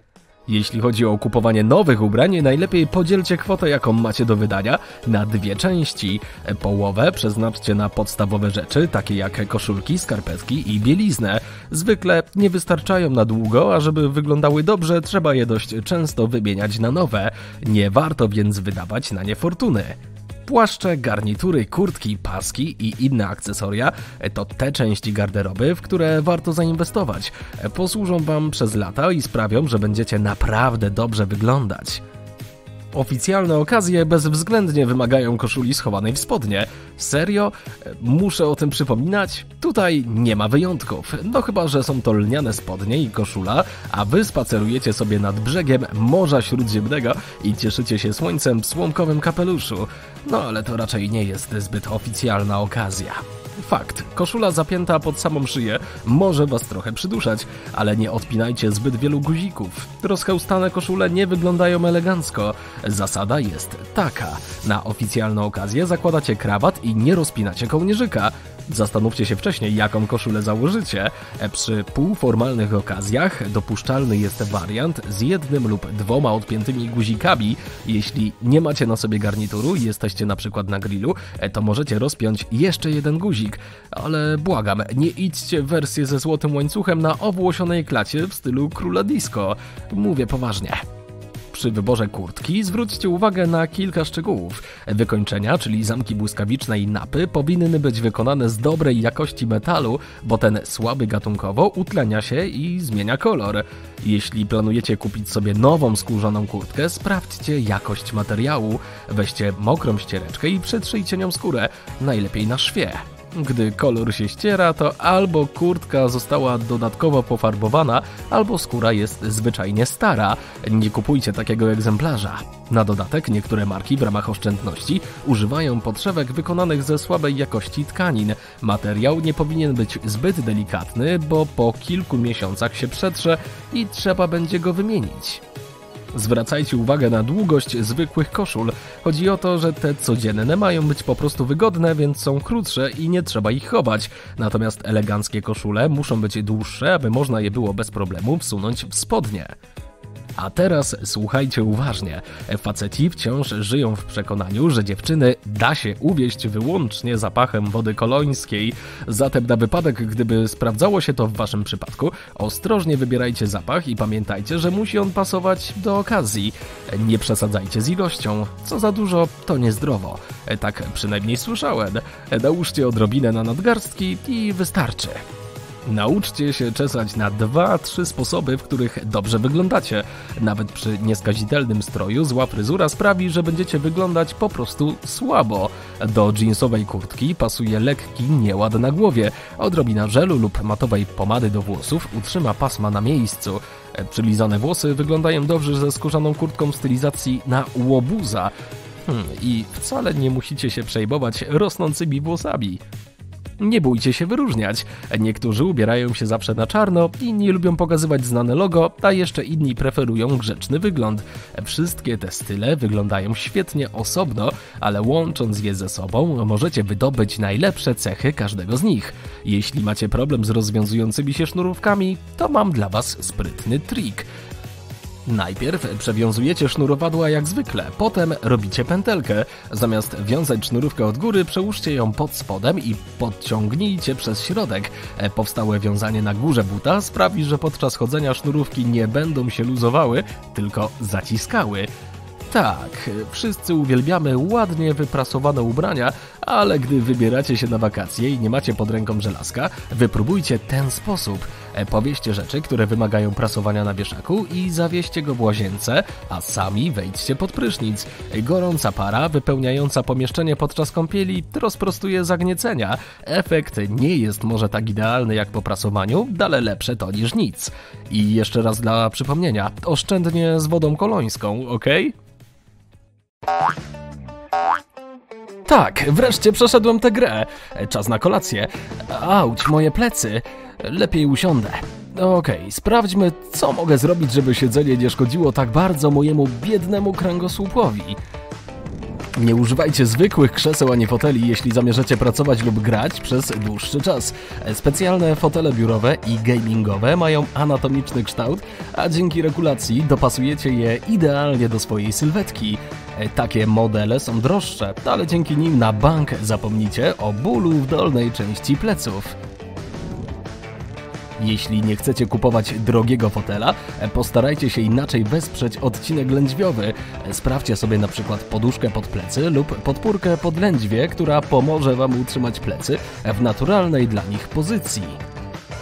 Jeśli chodzi o kupowanie nowych ubrań, najlepiej podzielcie kwotę, jaką macie do wydania, na dwie części. Połowę przeznaczcie na podstawowe rzeczy, takie jak koszulki, skarpetki i bieliznę. Zwykle nie wystarczają na długo, a żeby wyglądały dobrze, trzeba je dość często wymieniać na nowe. Nie warto więc wydawać na nie fortuny. Płaszcze, garnitury, kurtki, paski i inne akcesoria to te części garderoby, w które warto zainwestować. Posłużą Wam przez lata i sprawią, że będziecie naprawdę dobrze wyglądać. Oficjalne okazje bezwzględnie wymagają koszuli schowanej w spodnie. Serio? Muszę o tym przypominać? Tutaj nie ma wyjątków. No chyba, że są to lniane spodnie i koszula, a Wy spacerujecie sobie nad brzegiem Morza Śródziemnego i cieszycie się słońcem w słomkowym kapeluszu. No ale to raczej nie jest zbyt oficjalna okazja. Fakt, koszula zapięta pod samą szyję może Was trochę przyduszać, ale nie odpinajcie zbyt wielu guzików. Rozchełstane koszule nie wyglądają elegancko. Zasada jest taka. Na oficjalną okazję zakładacie krawat i nie rozpinacie kołnierzyka. Zastanówcie się wcześniej, jaką koszulę założycie. Przy półformalnych okazjach dopuszczalny jest wariant z jednym lub dwoma odpiętymi guzikami. Jeśli nie macie na sobie garnituru i jesteście na przykład na grillu, to możecie rozpiąć jeszcze jeden guzik. Ale błagam, nie idźcie w wersję ze złotym łańcuchem na owłosionej klacie w stylu króla disco. Mówię poważnie. Przy wyborze kurtki zwróćcie uwagę na kilka szczegółów. Wykończenia, czyli zamki błyskawiczne i napy, powinny być wykonane z dobrej jakości metalu, bo ten słaby gatunkowo utlenia się i zmienia kolor. Jeśli planujecie kupić sobie nową skórzaną kurtkę, sprawdźcie jakość materiału. Weźcie mokrą ściereczkę i przetrzyjcie nią skórę, najlepiej na szwie. Gdy kolor się ściera, to albo kurtka została dodatkowo pofarbowana, albo skóra jest zwyczajnie stara. Nie kupujcie takiego egzemplarza. Na dodatek niektóre marki w ramach oszczędności używają podszewek wykonanych ze słabej jakości tkanin. Materiał nie powinien być zbyt delikatny, bo po kilku miesiącach się przetrze i trzeba będzie go wymienić. Zwracajcie uwagę na długość zwykłych koszul. Chodzi o to, że te codzienne mają być po prostu wygodne, więc są krótsze i nie trzeba ich chować. Natomiast eleganckie koszule muszą być dłuższe, aby można je było bez problemu wsunąć w spodnie. A teraz słuchajcie uważnie. Faceci wciąż żyją w przekonaniu, że dziewczyny da się uwieść wyłącznie zapachem wody kolońskiej. Zatem na wypadek, gdyby sprawdzało się to w waszym przypadku, ostrożnie wybierajcie zapach i pamiętajcie, że musi on pasować do okazji. Nie przesadzajcie z ilością. Co za dużo, to niezdrowo. Tak przynajmniej słyszałem. Nałóżcie odrobinę na nadgarstki i wystarczy. Nauczcie się czesać na dwa trzy sposoby, w których dobrze wyglądacie. Nawet przy nieskazitelnym stroju zła fryzura sprawi, że będziecie wyglądać po prostu słabo. Do dżinsowej kurtki pasuje lekki nieład na głowie. Odrobina żelu lub matowej pomady do włosów utrzyma pasma na miejscu. Przylizane włosy wyglądają dobrze ze skórzaną kurtką w stylizacji na łobuza. Hmm, I wcale nie musicie się przejmować rosnącymi włosami. Nie bójcie się wyróżniać. Niektórzy ubierają się zawsze na czarno, inni lubią pokazywać znane logo, a jeszcze inni preferują grzeczny wygląd. Wszystkie te style wyglądają świetnie osobno, ale łącząc je ze sobą możecie wydobyć najlepsze cechy każdego z nich. Jeśli macie problem z rozwiązującymi się sznurówkami, to mam dla Was sprytny trik. Najpierw przewiązujecie sznurowadła jak zwykle, potem robicie pętelkę. Zamiast wiązać sznurówkę od góry, przełóżcie ją pod spodem i podciągnijcie przez środek. Powstałe wiązanie na górze buta sprawi, że podczas chodzenia sznurówki nie będą się luzowały, tylko zaciskały. Tak, wszyscy uwielbiamy ładnie wyprasowane ubrania, ale gdy wybieracie się na wakacje i nie macie pod ręką żelazka, wypróbujcie ten sposób. Powieście rzeczy, które wymagają prasowania na wieszaku i zawieście go w łazience, a sami wejdźcie pod prysznic. Gorąca para wypełniająca pomieszczenie podczas kąpieli rozprostuje zagniecenia. Efekt nie jest może tak idealny jak po prasowaniu, ale lepsze to niż nic. I jeszcze raz dla przypomnienia, oszczędnie z wodą kolońską, ok? Tak, wreszcie przeszedłem tę grę. Czas na kolację. Auć, moje plecy. Lepiej usiądę. Okej, okay, sprawdźmy, co mogę zrobić, żeby siedzenie nie szkodziło tak bardzo mojemu biednemu kręgosłupowi. Nie używajcie zwykłych krzeseł ani foteli, jeśli zamierzacie pracować lub grać przez dłuższy czas. Specjalne fotele biurowe i gamingowe mają anatomiczny kształt, a dzięki regulacji dopasujecie je idealnie do swojej sylwetki. Takie modele są droższe, ale dzięki nim na bank zapomnicie o bólu w dolnej części pleców. Jeśli nie chcecie kupować drogiego fotela, postarajcie się inaczej wesprzeć odcinek lędźwiowy. Sprawdźcie sobie na przykład poduszkę pod plecy lub podpórkę pod lędźwie, która pomoże Wam utrzymać plecy w naturalnej dla nich pozycji.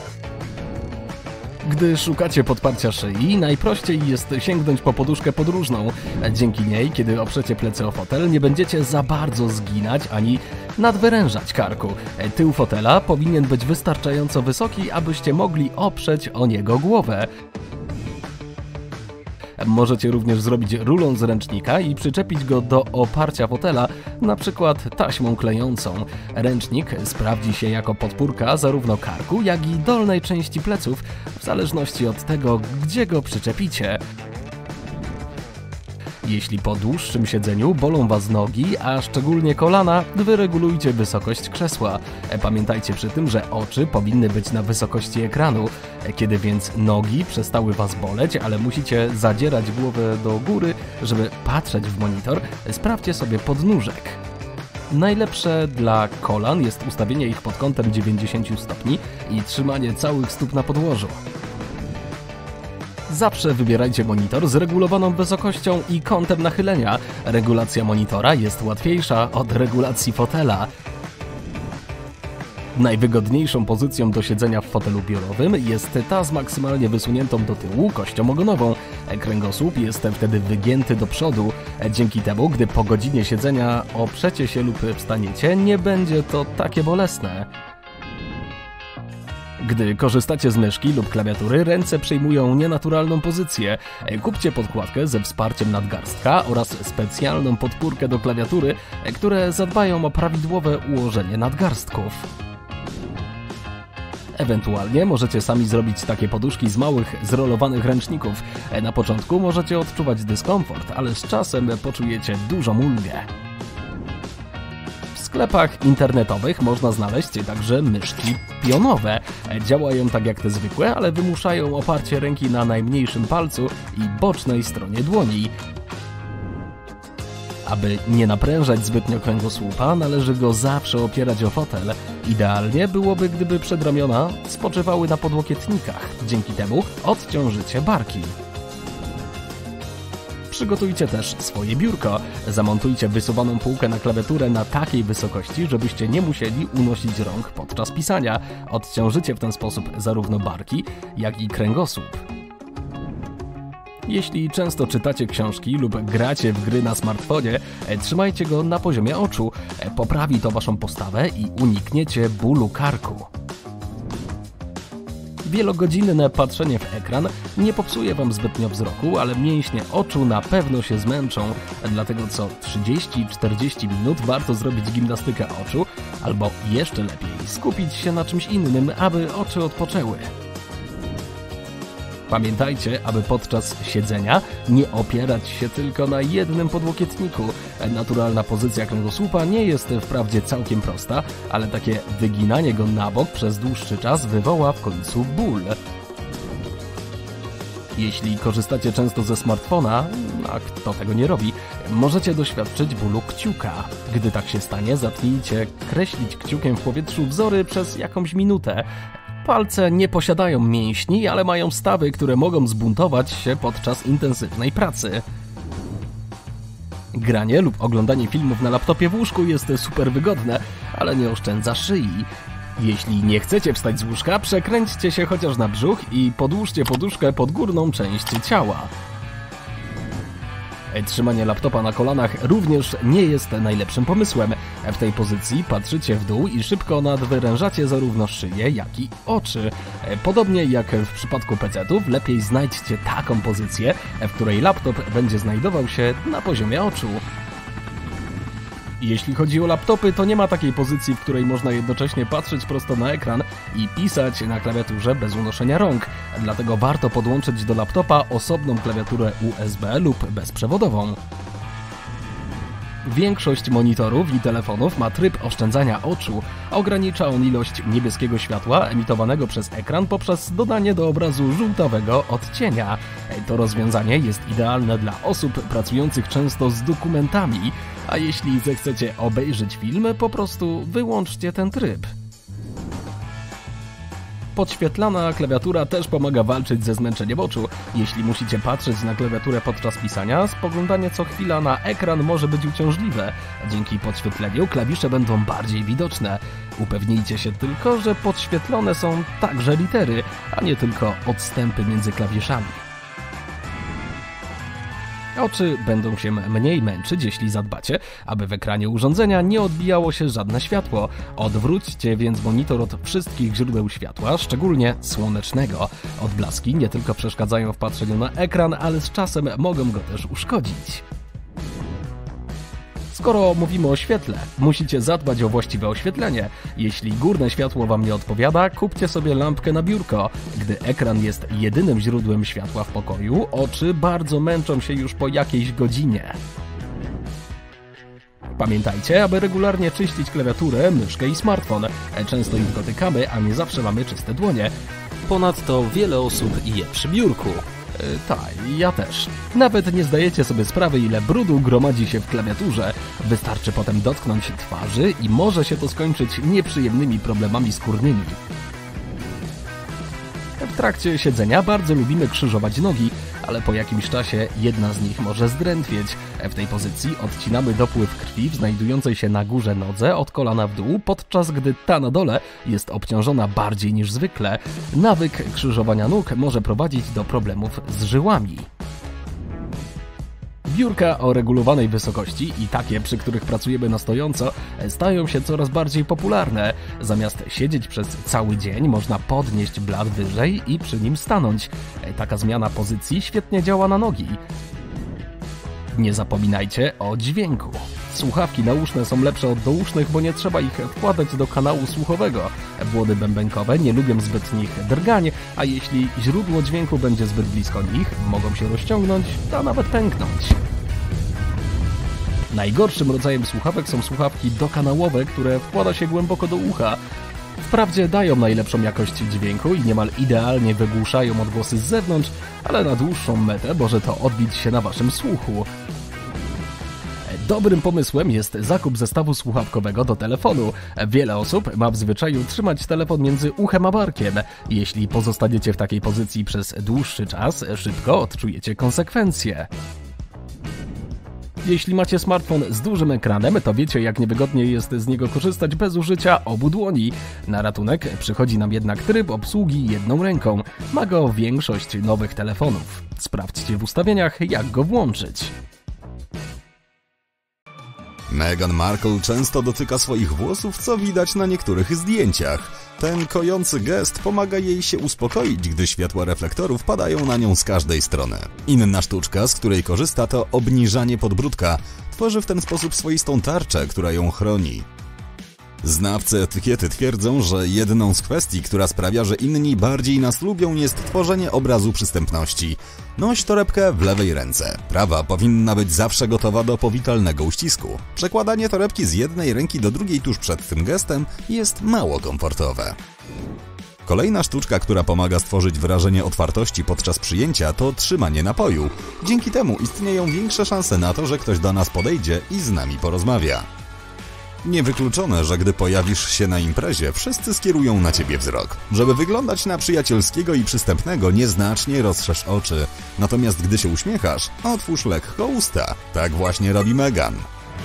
Gdy szukacie podparcia szyi, najprościej jest sięgnąć po poduszkę podróżną. Dzięki niej, kiedy oprzecie plecy o fotel, nie będziecie za bardzo zginać ani nadwyrężać karku. Tył fotela powinien być wystarczająco wysoki, abyście mogli oprzeć o niego głowę. Możecie również zrobić rulon z ręcznika i przyczepić go do oparcia fotela, na przykład taśmą klejącą. Ręcznik sprawdzi się jako podpórka zarówno karku, jak i dolnej części pleców, w zależności od tego, gdzie go przyczepicie. Jeśli po dłuższym siedzeniu bolą Was nogi, a szczególnie kolana, wyregulujcie wysokość krzesła. Pamiętajcie przy tym, że oczy powinny być na wysokości ekranu. Kiedy więc nogi przestały Was boleć, ale musicie zadzierać głowę do góry, żeby patrzeć w monitor, sprawdźcie sobie podnóżek. Najlepsze dla kolan jest ustawienie ich pod kątem dziewięćdziesiąt stopni i trzymanie całych stóp na podłożu. Zawsze wybierajcie monitor z regulowaną wysokością i kątem nachylenia. Regulacja monitora jest łatwiejsza od regulacji fotela. Najwygodniejszą pozycją do siedzenia w fotelu biurowym jest ta z maksymalnie wysuniętą do tyłu kością ogonową. Kręgosłup jest wtedy wygięty do przodu. Dzięki temu, gdy po godzinie siedzenia oprzecie się lub wstaniecie, nie będzie to takie bolesne. Gdy korzystacie z myszki lub klawiatury, ręce przyjmują nienaturalną pozycję. Kupcie podkładkę ze wsparciem nadgarstka oraz specjalną podpórkę do klawiatury, które zadbają o prawidłowe ułożenie nadgarstków. Ewentualnie możecie sami zrobić takie poduszki z małych, zrolowanych ręczników. Na początku możecie odczuwać dyskomfort, ale z czasem poczujecie dużą ulgę. W sklepach internetowych można znaleźć także myszki pionowe. Działają tak jak te zwykłe, ale wymuszają oparcie ręki na najmniejszym palcu i bocznej stronie dłoni. Aby nie naprężać zbytnio kręgosłupa, należy go zawsze opierać o fotel. Idealnie byłoby, gdyby przedramiona spoczywały na podłokietnikach. Dzięki temu odciążycie barki. Przygotujcie też swoje biurko. Zamontujcie wysuwaną półkę na klawiaturę na takiej wysokości, żebyście nie musieli unosić rąk podczas pisania. Odciążycie w ten sposób zarówno barki, jak i kręgosłup. Jeśli często czytacie książki lub gracie w gry na smartfonie, trzymajcie go na poziomie oczu. Poprawi to Waszą postawę i unikniecie bólu karku. Wielogodzinne patrzenie w ekran nie popsuje Wam zbytnio wzroku, ale mięśnie oczu na pewno się zmęczą, dlatego co trzydzieści czterdzieści minut warto zrobić gimnastykę oczu, albo jeszcze lepiej skupić się na czymś innym, aby oczy odpoczęły. Pamiętajcie, aby podczas siedzenia nie opierać się tylko na jednym podłokietniku. Naturalna pozycja kręgosłupa nie jest wprawdzie całkiem prosta, ale takie wyginanie go na bok przez dłuższy czas wywoła w końcu ból. Jeśli korzystacie często ze smartfona, a kto tego nie robi, możecie doświadczyć bólu kciuka. Gdy tak się stanie, zacznijcie kreślić kciukiem w powietrzu wzory przez jakąś minutę. Palce nie posiadają mięśni, ale mają stawy, które mogą zbuntować się podczas intensywnej pracy. Granie lub oglądanie filmów na laptopie w łóżku jest super wygodne, ale nie oszczędza szyi. Jeśli nie chcecie wstać z łóżka, przekręćcie się chociaż na brzuch i podłóżcie poduszkę pod górną część ciała. Trzymanie laptopa na kolanach również nie jest najlepszym pomysłem. W tej pozycji patrzycie w dół i szybko nadwyrężacie zarówno szyję, jak i oczy. Podobnie jak w przypadku pecetów, lepiej znajdźcie taką pozycję, w której laptop będzie znajdował się na poziomie oczu. Jeśli chodzi o laptopy, to nie ma takiej pozycji, w której można jednocześnie patrzeć prosto na ekran i pisać na klawiaturze bez unoszenia rąk. Dlatego warto podłączyć do laptopa osobną klawiaturę U S B lub bezprzewodową. Większość monitorów i telefonów ma tryb oszczędzania oczu. Ogranicza on ilość niebieskiego światła emitowanego przez ekran poprzez dodanie do obrazu żółtawego odcienia. To rozwiązanie jest idealne dla osób pracujących często z dokumentami, a jeśli zechcecie obejrzeć film, po prostu wyłączcie ten tryb. Podświetlana klawiatura też pomaga walczyć ze zmęczeniem oczu. Jeśli musicie patrzeć na klawiaturę podczas pisania, spoglądanie co chwila na ekran może być uciążliwe. Dzięki podświetleniu klawisze będą bardziej widoczne. Upewnijcie się tylko, że podświetlone są także litery, a nie tylko odstępy między klawiszami. Oczy będą się mniej męczyć, jeśli zadbacie, aby w ekranie urządzenia nie odbijało się żadne światło. Odwróćcie więc monitor od wszystkich źródeł światła, szczególnie słonecznego. Odblaski nie tylko przeszkadzają w patrzeniu na ekran, ale z czasem mogą go też uszkodzić. Skoro mówimy o świetle, musicie zadbać o właściwe oświetlenie. Jeśli górne światło Wam nie odpowiada, kupcie sobie lampkę na biurko. Gdy ekran jest jedynym źródłem światła w pokoju, oczy bardzo męczą się już po jakiejś godzinie. Pamiętajcie, aby regularnie czyścić klawiaturę, myszkę i smartfon. Często ich dotykamy, a nie zawsze mamy czyste dłonie. Ponadto wiele osób je przy biurku. Yy, tak, ja też. Nawet nie zdajecie sobie sprawy, ile brudu gromadzi się w klawiaturze. Wystarczy potem dotknąć twarzy i może się to skończyć nieprzyjemnymi problemami skórnymi. W trakcie siedzenia bardzo lubimy krzyżować nogi, ale po jakimś czasie jedna z nich może zdrętwieć. W tej pozycji odcinamy dopływ krwi w znajdującej się na górze nodze od kolana w dół, podczas gdy ta na dole jest obciążona bardziej niż zwykle. Nawyk krzyżowania nóg może prowadzić do problemów z żyłami. Biurka o regulowanej wysokości i takie, przy których pracujemy na stojąco, stają się coraz bardziej popularne. Zamiast siedzieć przez cały dzień, można podnieść blat wyżej i przy nim stanąć. Taka zmiana pozycji świetnie działa na nogi. Nie zapominajcie o dźwięku. Słuchawki nauszne są lepsze od dousznych, bo nie trzeba ich wkładać do kanału słuchowego. Włody bębenkowe nie lubią zbytnich drgań, a jeśli źródło dźwięku będzie zbyt blisko nich, mogą się rozciągnąć, a nawet pęknąć. Najgorszym rodzajem słuchawek są słuchawki dokanałowe, które wkłada się głęboko do ucha. Wprawdzie dają najlepszą jakość dźwięku i niemal idealnie wygłuszają odgłosy z zewnątrz, ale na dłuższą metę może to odbić się na waszym słuchu. Dobrym pomysłem jest zakup zestawu słuchawkowego do telefonu. Wiele osób ma w zwyczaju trzymać telefon między uchem a barkiem. Jeśli pozostaniecie w takiej pozycji przez dłuższy czas, szybko odczujecie konsekwencje. Jeśli macie smartfon z dużym ekranem, to wiecie, jak niewygodnie jest z niego korzystać bez użycia obu dłoni. Na ratunek przychodzi nam jednak tryb obsługi jedną ręką. Ma go większość nowych telefonów. Sprawdźcie w ustawieniach, jak go włączyć. Meghan Markle często dotyka swoich włosów, co widać na niektórych zdjęciach. Ten kojący gest pomaga jej się uspokoić, gdy światła reflektorów padają na nią z każdej strony. Inna sztuczka, z której korzysta, to obniżanie podbródka. Tworzy w ten sposób swoistą tarczę, która ją chroni. Znawcy etykiety twierdzą, że jedną z kwestii, która sprawia, że inni bardziej nas lubią, jest tworzenie obrazu przystępności. Noś torebkę w lewej ręce. Prawa powinna być zawsze gotowa do powitalnego uścisku. Przekładanie torebki z jednej ręki do drugiej tuż przed tym gestem jest mało komfortowe. Kolejna sztuczka, która pomaga stworzyć wrażenie otwartości podczas przyjęcia, to trzymanie napoju. Dzięki temu istnieją większe szanse na to, że ktoś do nas podejdzie i z nami porozmawia. Niewykluczone, że gdy pojawisz się na imprezie, wszyscy skierują na ciebie wzrok. Żeby wyglądać na przyjacielskiego i przystępnego, nieznacznie rozszerz oczy. Natomiast gdy się uśmiechasz, otwórz lekko usta. Tak właśnie robi Meghan.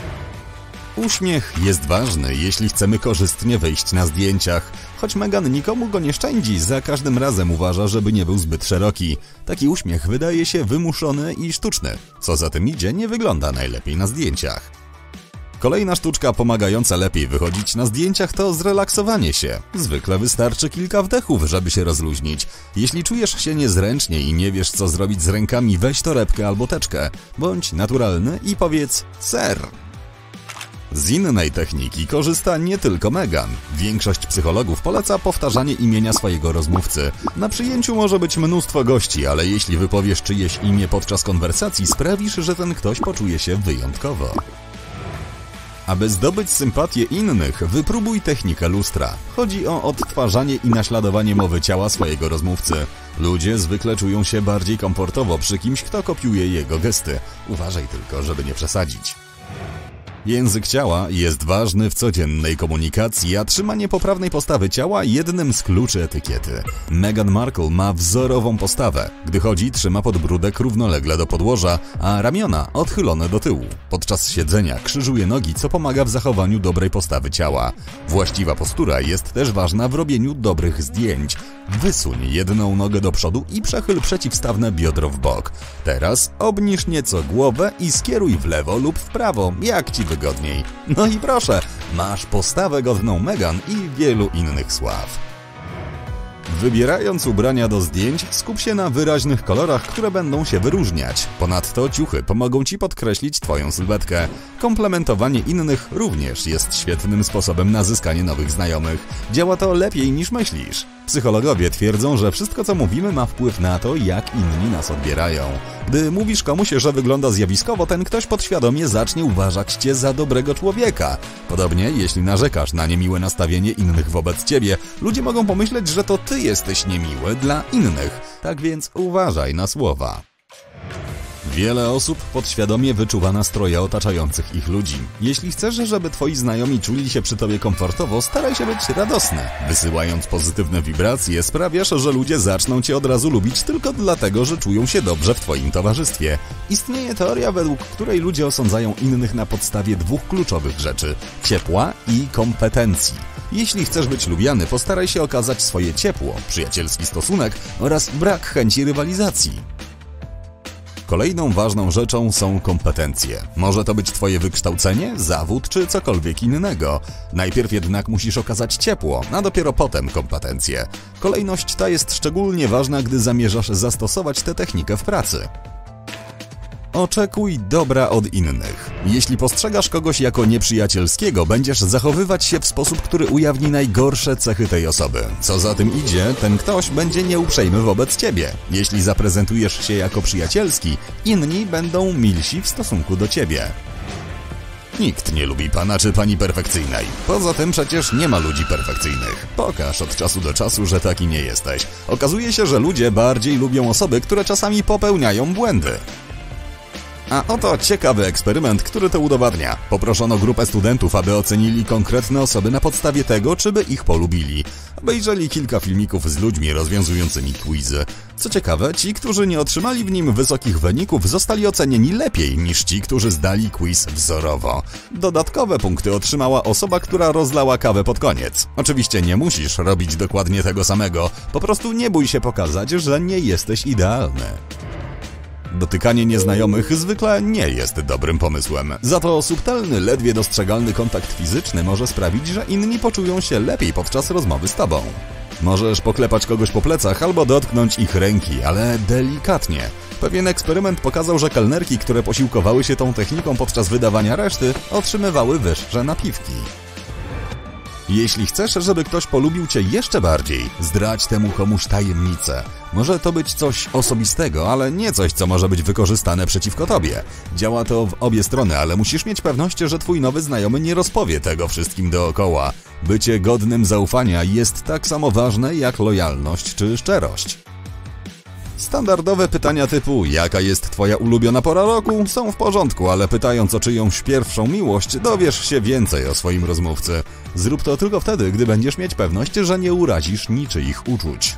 Uśmiech jest ważny, jeśli chcemy korzystnie wyjść na zdjęciach. Choć Meghan nikomu go nie szczędzi, za każdym razem uważa, żeby nie był zbyt szeroki. Taki uśmiech wydaje się wymuszony i sztuczny. Co za tym idzie, nie wygląda najlepiej na zdjęciach. Kolejna sztuczka pomagająca lepiej wychodzić na zdjęciach to zrelaksowanie się. Zwykle wystarczy kilka wdechów, żeby się rozluźnić. Jeśli czujesz się niezręcznie i nie wiesz, co zrobić z rękami, weź torebkę albo teczkę. Bądź naturalny i powiedz ser. Z innej techniki korzysta nie tylko Meghan. Większość psychologów poleca powtarzanie imienia swojego rozmówcy. Na przyjęciu może być mnóstwo gości, ale jeśli wypowiesz czyjeś imię podczas konwersacji, sprawisz, że ten ktoś poczuje się wyjątkowo. Aby zdobyć sympatię innych, wypróbuj technikę lustra. Chodzi o odtwarzanie i naśladowanie mowy ciała swojego rozmówcy. Ludzie zwykle czują się bardziej komfortowo przy kimś, kto kopiuje jego gesty. Uważaj tylko, żeby nie przesadzić. Język ciała jest ważny w codziennej komunikacji, a trzymanie poprawnej postawy ciała jednym z kluczy etykiety. Meghan Markle ma wzorową postawę. Gdy chodzi, trzyma podbródek równolegle do podłoża, a ramiona odchylone do tyłu. Podczas siedzenia krzyżuje nogi, co pomaga w zachowaniu dobrej postawy ciała. Właściwa postura jest też ważna w robieniu dobrych zdjęć. Wysuń jedną nogę do przodu i przechyl przeciwstawne biodro w bok. Teraz obniż nieco głowę i skieruj w lewo lub w prawo, jak ci wygodniej. No i proszę, masz postawę godną Meghan i wielu innych sław. Wybierając ubrania do zdjęć, skup się na wyraźnych kolorach, które będą się wyróżniać. Ponadto ciuchy pomogą ci podkreślić twoją sylwetkę. Komplementowanie innych również jest świetnym sposobem na zyskanie nowych znajomych. Działa to lepiej niż myślisz. Psychologowie twierdzą, że wszystko co mówimy ma wpływ na to, jak inni nas odbierają. Gdy mówisz komuś, że wygląda zjawiskowo, ten ktoś podświadomie zacznie uważać cię za dobrego człowieka. Podobnie, jeśli narzekasz na niemiłe nastawienie innych wobec ciebie, ludzie mogą pomyśleć, że to ty jesteś niemiły dla innych. Tak więc uważaj na słowa. Wiele osób podświadomie wyczuwa nastroje otaczających ich ludzi. Jeśli chcesz, żeby twoi znajomi czuli się przy tobie komfortowo, staraj się być radosny. Wysyłając pozytywne wibracje, sprawiasz, że ludzie zaczną cię od razu lubić tylko dlatego, że czują się dobrze w twoim towarzystwie. Istnieje teoria, według której ludzie osądzają innych na podstawie dwóch kluczowych rzeczy – ciepła i kompetencji. Jeśli chcesz być lubiany, postaraj się okazać swoje ciepło, przyjacielski stosunek oraz brak chęci rywalizacji. Kolejną ważną rzeczą są kompetencje. Może to być twoje wykształcenie, zawód czy cokolwiek innego. Najpierw jednak musisz okazać ciepło, a dopiero potem kompetencje. Kolejność ta jest szczególnie ważna, gdy zamierzasz zastosować tę technikę w pracy. Oczekuj dobra od innych. Jeśli postrzegasz kogoś jako nieprzyjacielskiego, będziesz zachowywać się w sposób, który ujawni najgorsze cechy tej osoby. Co za tym idzie, ten ktoś będzie nieuprzejmy wobec ciebie. Jeśli zaprezentujesz się jako przyjacielski, inni będą milsi w stosunku do ciebie. Nikt nie lubi pana czy pani perfekcyjnej. Poza tym przecież nie ma ludzi perfekcyjnych. Pokaż od czasu do czasu, że taki nie jesteś. Okazuje się, że ludzie bardziej lubią osoby, które czasami popełniają błędy. A oto ciekawy eksperyment, który to udowadnia. Poproszono grupę studentów, aby ocenili konkretne osoby na podstawie tego, czy by ich polubili. Obejrzeli kilka filmików z ludźmi rozwiązującymi quizy. Co ciekawe, ci, którzy nie otrzymali w nim wysokich wyników, zostali ocenieni lepiej niż ci, którzy zdali quiz wzorowo. Dodatkowe punkty otrzymała osoba, która rozlała kawę pod koniec. Oczywiście nie musisz robić dokładnie tego samego, po prostu nie bój się pokazać, że nie jesteś idealny. Dotykanie nieznajomych zwykle nie jest dobrym pomysłem. Za to subtelny, ledwie dostrzegalny kontakt fizyczny może sprawić, że inni poczują się lepiej podczas rozmowy z tobą. Możesz poklepać kogoś po plecach albo dotknąć ich ręki, ale delikatnie. Pewien eksperyment pokazał, że kelnerki, które posiłkowały się tą techniką podczas wydawania reszty, otrzymywały wyższe napiwki. Jeśli chcesz, żeby ktoś polubił cię jeszcze bardziej, zdradź temu komuś tajemnicę. Może to być coś osobistego, ale nie coś, co może być wykorzystane przeciwko tobie. Działa to w obie strony, ale musisz mieć pewność, że twój nowy znajomy nie rozpowie tego wszystkim dookoła. Bycie godnym zaufania jest tak samo ważne jak lojalność czy szczerość. Standardowe pytania typu jaka jest twoja ulubiona pora roku są w porządku, ale pytając o czyjąś pierwszą miłość dowiesz się więcej o swoim rozmówcy. Zrób to tylko wtedy, gdy będziesz mieć pewność, że nie urazisz niczyich uczuć.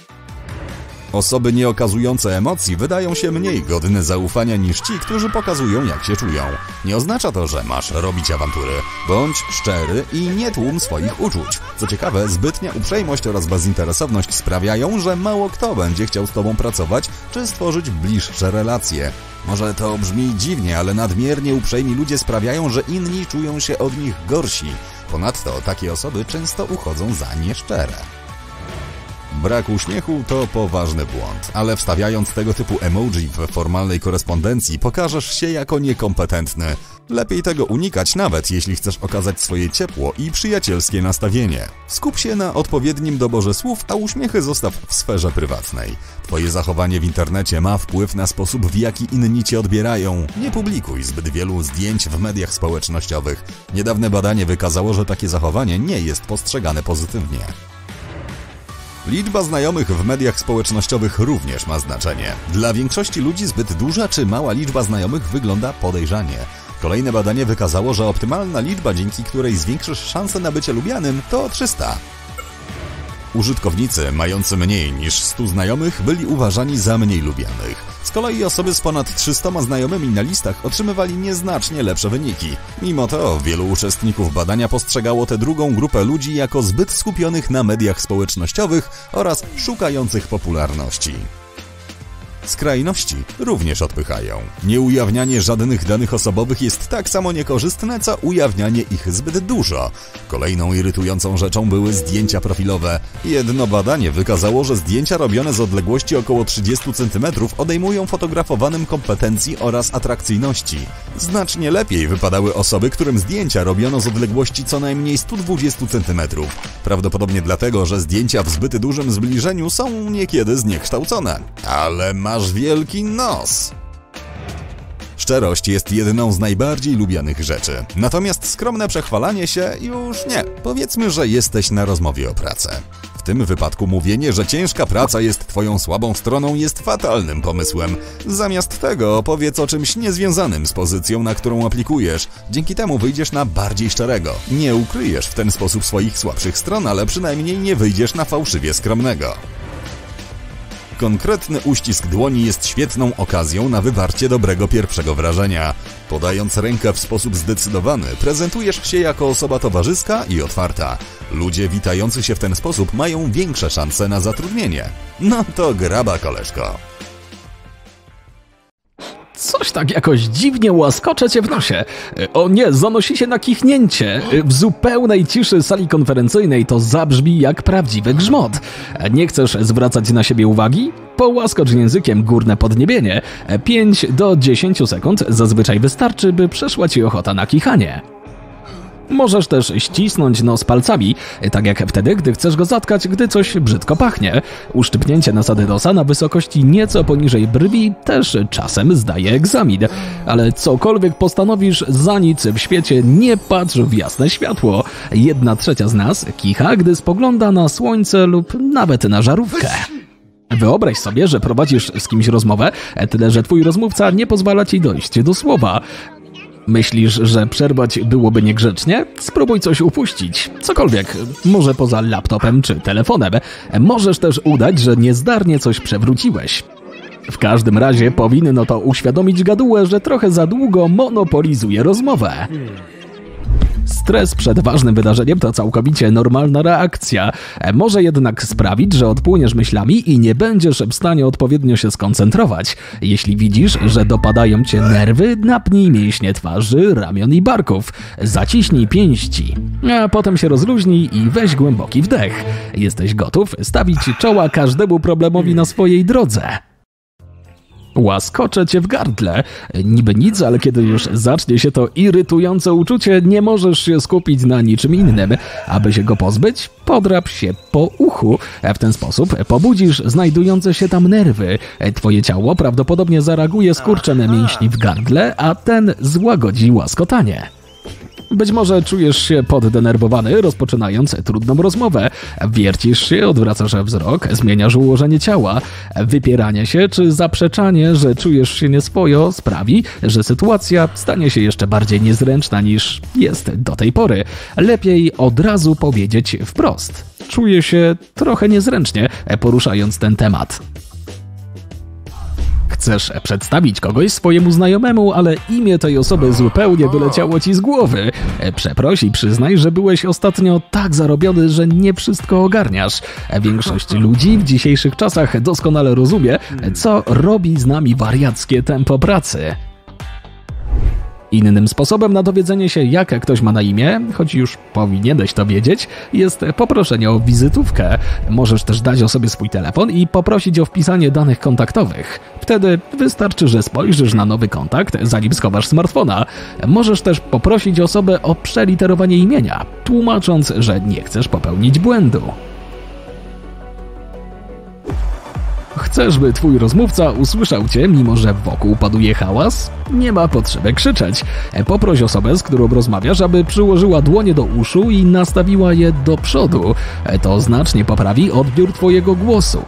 Osoby nie okazujące emocji wydają się mniej godne zaufania niż ci, którzy pokazują jak się czują. Nie oznacza to, że masz robić awantury. Bądź szczery i nie tłum swoich uczuć. Co ciekawe, zbytnia uprzejmość oraz bezinteresowność sprawiają, że mało kto będzie chciał z tobą pracować czy stworzyć bliższe relacje. Może to brzmi dziwnie, ale nadmiernie uprzejmi ludzie sprawiają, że inni czują się od nich gorsi. Ponadto takie osoby często uchodzą za nieszczere. Brak uśmiechu to poważny błąd, ale wstawiając tego typu emoji w formalnej korespondencji pokażesz się jako niekompetentny. Lepiej tego unikać, nawet jeśli chcesz okazać swoje ciepło i przyjacielskie nastawienie. Skup się na odpowiednim doborze słów, a uśmiechy zostaw w sferze prywatnej. Twoje zachowanie w internecie ma wpływ na sposób, w jaki inni cię odbierają. Nie publikuj zbyt wielu zdjęć w mediach społecznościowych. Niedawne badanie wykazało, że takie zachowanie nie jest postrzegane pozytywnie. Liczba znajomych w mediach społecznościowych również ma znaczenie. Dla większości ludzi zbyt duża czy mała liczba znajomych wygląda podejrzanie. Kolejne badanie wykazało, że optymalna liczba, dzięki której zwiększysz szansę na bycie lubianym, to trzysta. Użytkownicy mający mniej niż stu znajomych byli uważani za mniej lubianych. Z kolei osoby z ponad trzystoma znajomymi na listach otrzymywali nieznacznie lepsze wyniki. Mimo to wielu uczestników badania postrzegało tę drugą grupę ludzi jako zbyt skupionych na mediach społecznościowych oraz szukających popularności. Skrajności również odpychają. Nieujawnianie żadnych danych osobowych jest tak samo niekorzystne, co ujawnianie ich zbyt dużo. Kolejną irytującą rzeczą były zdjęcia profilowe. Jedno badanie wykazało, że zdjęcia robione z odległości około trzydziestu centymetrów odejmują fotografowanym kompetencji oraz atrakcyjności. Znacznie lepiej wypadały osoby, którym zdjęcia robiono z odległości co najmniej stu dwudziestu centymetrów. Prawdopodobnie dlatego, że zdjęcia w zbyt dużym zbliżeniu są niekiedy zniekształcone. Ale masz wielki nos! Szczerość jest jedną z najbardziej lubianych rzeczy. Natomiast skromne przechwalanie się już nie. Powiedzmy, że jesteś na rozmowie o pracę. W tym wypadku mówienie, że ciężka praca jest twoją słabą stroną, jest fatalnym pomysłem. Zamiast tego opowiedz o czymś niezwiązanym z pozycją, na którą aplikujesz. Dzięki temu wyjdziesz na bardziej szczerego. Nie ukryjesz w ten sposób swoich słabszych stron, ale przynajmniej nie wyjdziesz na fałszywie skromnego. Konkretny uścisk dłoni jest świetną okazją na wywarcie dobrego pierwszego wrażenia. Podając rękę w sposób zdecydowany, prezentujesz się jako osoba towarzyska i otwarta. Ludzie witający się w ten sposób mają większe szanse na zatrudnienie. No to graba, koleżko. Coś tak jakoś dziwnie łaskocze cię w nosie. O nie, zanosi się na kichnięcie. W zupełnej ciszy sali konferencyjnej to zabrzmi jak prawdziwy grzmot. Nie chcesz zwracać na siebie uwagi? Połaskocz językiem górne podniebienie. pięć do dziesięciu sekund zazwyczaj wystarczy, by przeszła ci ochota na kichanie. Możesz też ścisnąć nos palcami, tak jak wtedy, gdy chcesz go zatkać, gdy coś brzydko pachnie. Uszczypnięcie nasady nosa na wysokości nieco poniżej brwi też czasem zdaje egzamin. Ale cokolwiek postanowisz, za nic w świecie nie patrz w jasne światło. Jedna trzecia z nas kicha, gdy spogląda na słońce lub nawet na żarówkę. Wyobraź sobie, że prowadzisz z kimś rozmowę, tyle że twój rozmówca nie pozwala ci dojść do słowa. Myślisz, że przerwać byłoby niegrzecznie? Spróbuj coś upuścić. Cokolwiek. Może poza laptopem czy telefonem. Możesz też udać, że niezdarnie coś przewróciłeś. W każdym razie powinno to uświadomić gadułę, że trochę za długo monopolizuje rozmowę. Stres przed ważnym wydarzeniem to całkowicie normalna reakcja. Może jednak sprawić, że odpłyniesz myślami i nie będziesz w stanie odpowiednio się skoncentrować. Jeśli widzisz, że dopadają cię nerwy, napnij mięśnie twarzy, ramion i barków. Zaciśnij pięści. A potem się rozluźnij i weź głęboki wdech. Jesteś gotów stawić czoła każdemu problemowi na swojej drodze. Łaskocze cię w gardle. Niby nic, ale kiedy już zacznie się to irytujące uczucie, nie możesz się skupić na niczym innym. Aby się go pozbyć, podrap się po uchu. W ten sposób pobudzisz znajdujące się tam nerwy. Twoje ciało prawdopodobnie zareaguje skurczem mięśni w gardle, a ten złagodzi łaskotanie. Być może czujesz się poddenerwowany, rozpoczynając trudną rozmowę. Wiercisz się, odwracasz wzrok, zmieniasz ułożenie ciała. Wypieranie się czy zaprzeczanie, że czujesz się nieswojo, sprawi, że sytuacja stanie się jeszcze bardziej niezręczna niż jest do tej pory. Lepiej od razu powiedzieć wprost. Czuję się trochę niezręcznie, poruszając ten temat. Chcesz przedstawić kogoś swojemu znajomemu, ale imię tej osoby zupełnie wyleciało ci z głowy. Przeproś i przyznaj, że byłeś ostatnio tak zarobiony, że nie wszystko ogarniasz. Większość ludzi w dzisiejszych czasach doskonale rozumie, co robi z nami wariackie tempo pracy. Innym sposobem na dowiedzenie się, jak ktoś ma na imię, choć już powinieneś to wiedzieć, jest poproszenie o wizytówkę. Możesz też dać osobie swój telefon i poprosić o wpisanie danych kontaktowych. Wtedy wystarczy, że spojrzysz na nowy kontakt, zanim schowasz smartfona. Możesz też poprosić osobę o przeliterowanie imienia, tłumacząc, że nie chcesz popełnić błędu. Chcesz, by twój rozmówca usłyszał cię, mimo że wokół panuje hałas? Nie ma potrzeby krzyczeć. Poproś osobę, z którą rozmawiasz, aby przyłożyła dłonie do uszu i nastawiła je do przodu. To znacznie poprawi odbiór twojego głosu.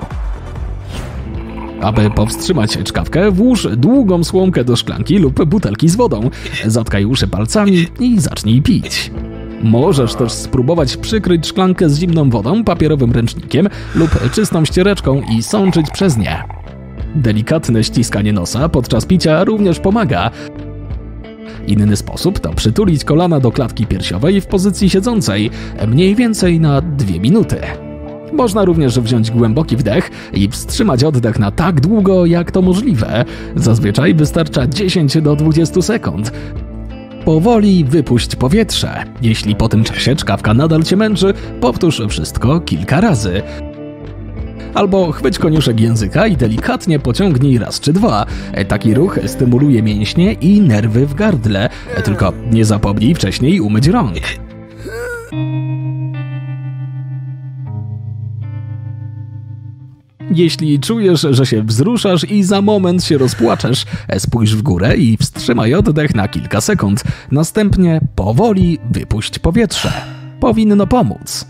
Aby powstrzymać czkawkę, włóż długą słomkę do szklanki lub butelki z wodą. Zatkaj uszy palcami i zacznij pić. Możesz też spróbować przykryć szklankę z zimną wodą, papierowym ręcznikiem lub czystą ściereczką i sączyć przez nie. Delikatne ściskanie nosa podczas picia również pomaga. Inny sposób to przytulić kolana do klatki piersiowej w pozycji siedzącej, mniej więcej na dwie minuty. Można również wziąć głęboki wdech i wstrzymać oddech na tak długo, jak to możliwe. Zazwyczaj wystarcza dziesięć do dwudziestu sekund. Powoli wypuść powietrze. Jeśli po tym czasie czkawka nadal cię męczy, powtórz wszystko kilka razy. Albo chwyć koniuszek języka i delikatnie pociągnij raz czy dwa. Taki ruch stymuluje mięśnie i nerwy w gardle. Tylko nie zapomnij wcześniej umyć rąk. Jeśli czujesz, że się wzruszasz i za moment się rozpłaczesz, spójrz w górę i wstrzymaj oddech na kilka sekund. Następnie powoli wypuść powietrze. Powinno pomóc.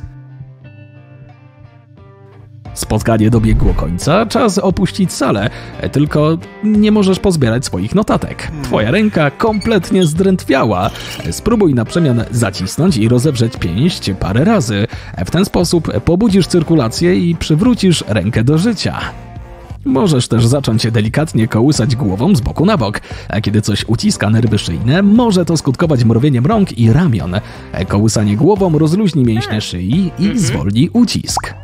Spotkanie dobiegło końca, czas opuścić salę, tylko nie możesz pozbierać swoich notatek. Twoja ręka kompletnie zdrętwiała. Spróbuj na przemian zacisnąć i rozewrzeć pięść parę razy. W ten sposób pobudzisz cyrkulację i przywrócisz rękę do życia. Możesz też zacząć delikatnie kołysać głową z boku na bok. Kiedy coś uciska nerwy szyjne, może to skutkować mrowieniem rąk i ramion. Kołysanie głową rozluźni mięśnie szyi i zwolni ucisk.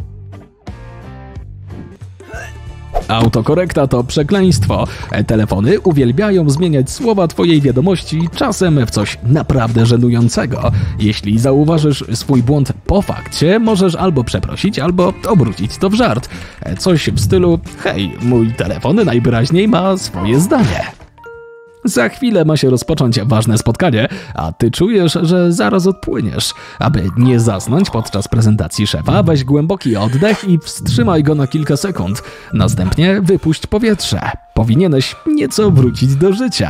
Autokorekta to przekleństwo. Telefony uwielbiają zmieniać słowa twojej wiadomości czasem w coś naprawdę żenującego. Jeśli zauważysz swój błąd po fakcie, możesz albo przeprosić, albo obrócić to w żart. Coś w stylu: hej, mój telefon najwyraźniej ma swoje zdanie. Za chwilę ma się rozpocząć ważne spotkanie, a ty czujesz, że zaraz odpłyniesz. Aby nie zasnąć podczas prezentacji szefa, weź głęboki oddech i wstrzymaj go na kilka sekund. Następnie wypuść powietrze. Powinieneś nieco wrócić do życia.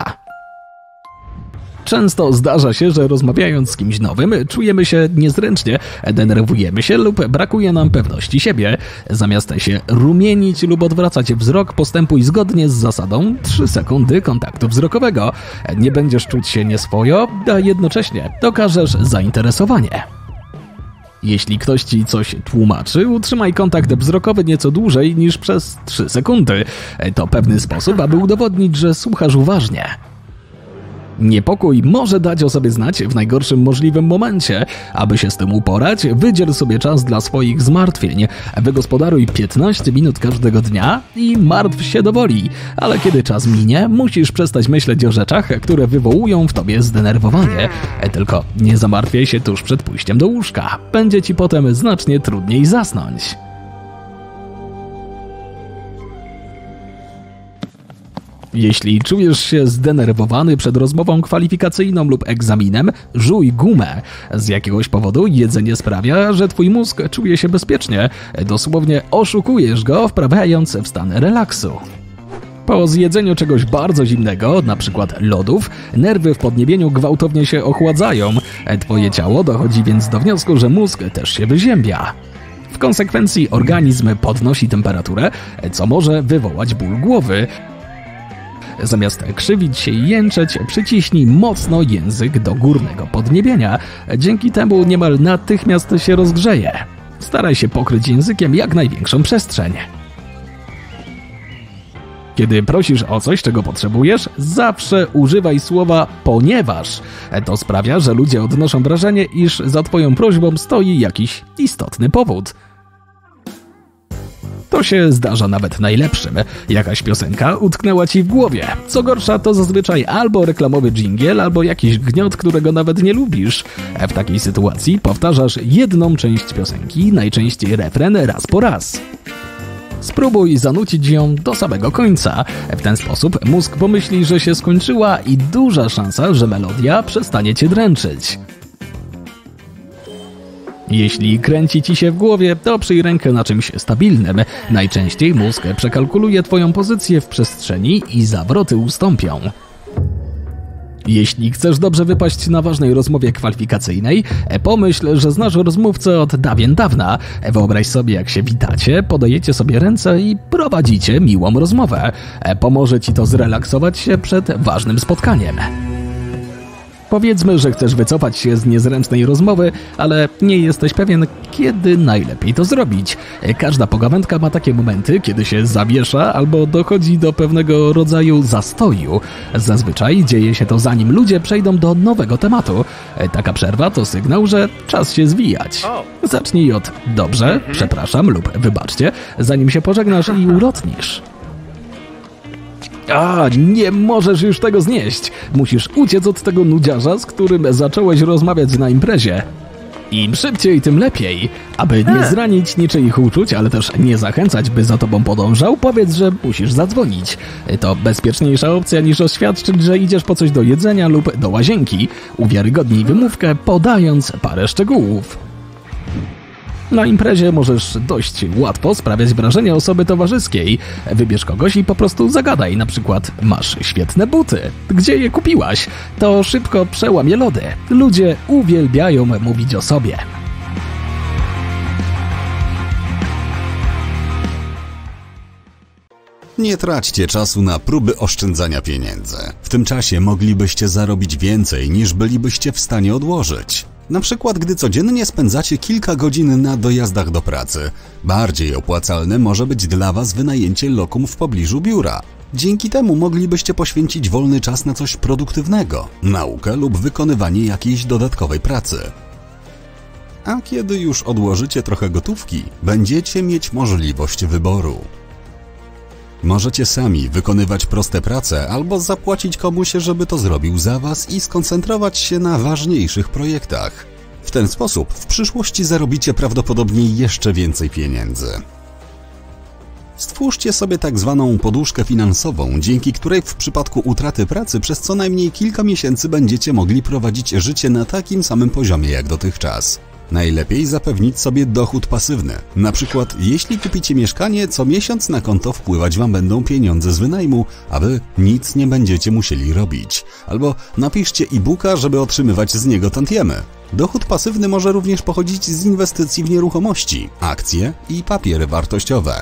Często zdarza się, że rozmawiając z kimś nowym czujemy się niezręcznie, denerwujemy się lub brakuje nam pewności siebie. Zamiast się rumienić lub odwracać wzrok, postępuj zgodnie z zasadą trzy sekundy kontaktu wzrokowego. Nie będziesz czuć się nieswojo, a jednocześnie okażesz zainteresowanie. Jeśli ktoś ci coś tłumaczy, utrzymaj kontakt wzrokowy nieco dłużej niż przez trzy sekundy. To pewny sposób, aby udowodnić, że słuchasz uważnie. Niepokój może dać o sobie znać w najgorszym możliwym momencie. Aby się z tym uporać, wydziel sobie czas dla swoich zmartwień. Wygospodaruj piętnaście minut każdego dnia i martw się do woli. Ale kiedy czas minie, musisz przestać myśleć o rzeczach, które wywołują w tobie zdenerwowanie. Tylko nie zamartwiaj się tuż przed pójściem do łóżka. Będzie ci potem znacznie trudniej zasnąć. Jeśli czujesz się zdenerwowany przed rozmową kwalifikacyjną lub egzaminem, żuj gumę. Z jakiegoś powodu jedzenie sprawia, że twój mózg czuje się bezpiecznie. Dosłownie oszukujesz go, wprawiając w stan relaksu. Po zjedzeniu czegoś bardzo zimnego, np. lodów, nerwy w podniebieniu gwałtownie się ochładzają. Twoje ciało dochodzi więc do wniosku, że mózg też się wyziębia. W konsekwencji organizm podnosi temperaturę, co może wywołać ból głowy. Zamiast krzywić się i jęczeć, przyciśnij mocno język do górnego podniebienia. Dzięki temu niemal natychmiast się rozgrzeje. Staraj się pokryć językiem jak największą przestrzeń. Kiedy prosisz o coś, czego potrzebujesz, zawsze używaj słowa ponieważ. To sprawia, że ludzie odnoszą wrażenie, iż za twoją prośbą stoi jakiś istotny powód. To się zdarza nawet najlepszym. Jakaś piosenka utknęła ci w głowie. Co gorsza, to zazwyczaj albo reklamowy dżingiel, albo jakiś gniot, którego nawet nie lubisz. W takiej sytuacji powtarzasz jedną część piosenki, najczęściej refren, raz po raz. Spróbuj zanucić ją do samego końca. W ten sposób mózg pomyśli, że się skończyła i duża szansa, że melodia przestanie cię dręczyć. Jeśli kręci ci się w głowie, to przyj rękę na czymś stabilnym. Najczęściej mózg przekalkuluje twoją pozycję w przestrzeni i zawroty ustąpią. Jeśli chcesz dobrze wypaść na ważnej rozmowie kwalifikacyjnej, pomyśl, że znasz rozmówcę od dawien dawna. Wyobraź sobie, jak się witacie, podajecie sobie ręce i prowadzicie miłą rozmowę. Pomoże ci to zrelaksować się przed ważnym spotkaniem. Powiedzmy, że chcesz wycofać się z niezręcznej rozmowy, ale nie jesteś pewien, kiedy najlepiej to zrobić. Każda pogawędka ma takie momenty, kiedy się zawiesza albo dochodzi do pewnego rodzaju zastoju. Zazwyczaj dzieje się to zanim ludzie przejdą do nowego tematu. Taka przerwa to sygnał, że czas się zwijać. Zacznij od dobrze, przepraszam lub wybaczcie, zanim się pożegnasz i ulotnisz. A, nie możesz już tego znieść. Musisz uciec od tego nudziarza, z którym zacząłeś rozmawiać na imprezie. Im szybciej, tym lepiej. Aby nie zranić niczyich uczuć, ale też nie zachęcać, by za tobą podążał, powiedz, że musisz zadzwonić. To bezpieczniejsza opcja niż oświadczyć, że idziesz po coś do jedzenia lub do łazienki. Uwiarygodnij wymówkę, podając parę szczegółów. Na imprezie możesz dość łatwo sprawiać wrażenie osoby towarzyskiej. Wybierz kogoś i po prostu zagadaj, na przykład masz świetne buty. Gdzie je kupiłaś? To szybko przełamie lody. Ludzie uwielbiają mówić o sobie. Nie traćcie czasu na próby oszczędzania pieniędzy. W tym czasie moglibyście zarobić więcej, niż bylibyście w stanie odłożyć. Na przykład, gdy codziennie spędzacie kilka godzin na dojazdach do pracy, bardziej opłacalne może być dla Was wynajęcie lokum w pobliżu biura. Dzięki temu moglibyście poświęcić wolny czas na coś produktywnego, naukę lub wykonywanie jakiejś dodatkowej pracy. A kiedy już odłożycie trochę gotówki, będziecie mieć możliwość wyboru. Możecie sami wykonywać proste prace albo zapłacić komuś, żeby to zrobił za Was i skoncentrować się na ważniejszych projektach. W ten sposób w przyszłości zarobicie prawdopodobnie jeszcze więcej pieniędzy. Stwórzcie sobie tak zwaną poduszkę finansową, dzięki której w przypadku utraty pracy przez co najmniej kilka miesięcy będziecie mogli prowadzić życie na takim samym poziomie jak dotychczas. Najlepiej zapewnić sobie dochód pasywny. Na przykład, jeśli kupicie mieszkanie, co miesiąc na konto wpływać Wam będą pieniądze z wynajmu, a Wy nic nie będziecie musieli robić. Albo napiszcie e-booka, żeby otrzymywać z niego tantiemy. Dochód pasywny może również pochodzić z inwestycji w nieruchomości, akcje i papiery wartościowe.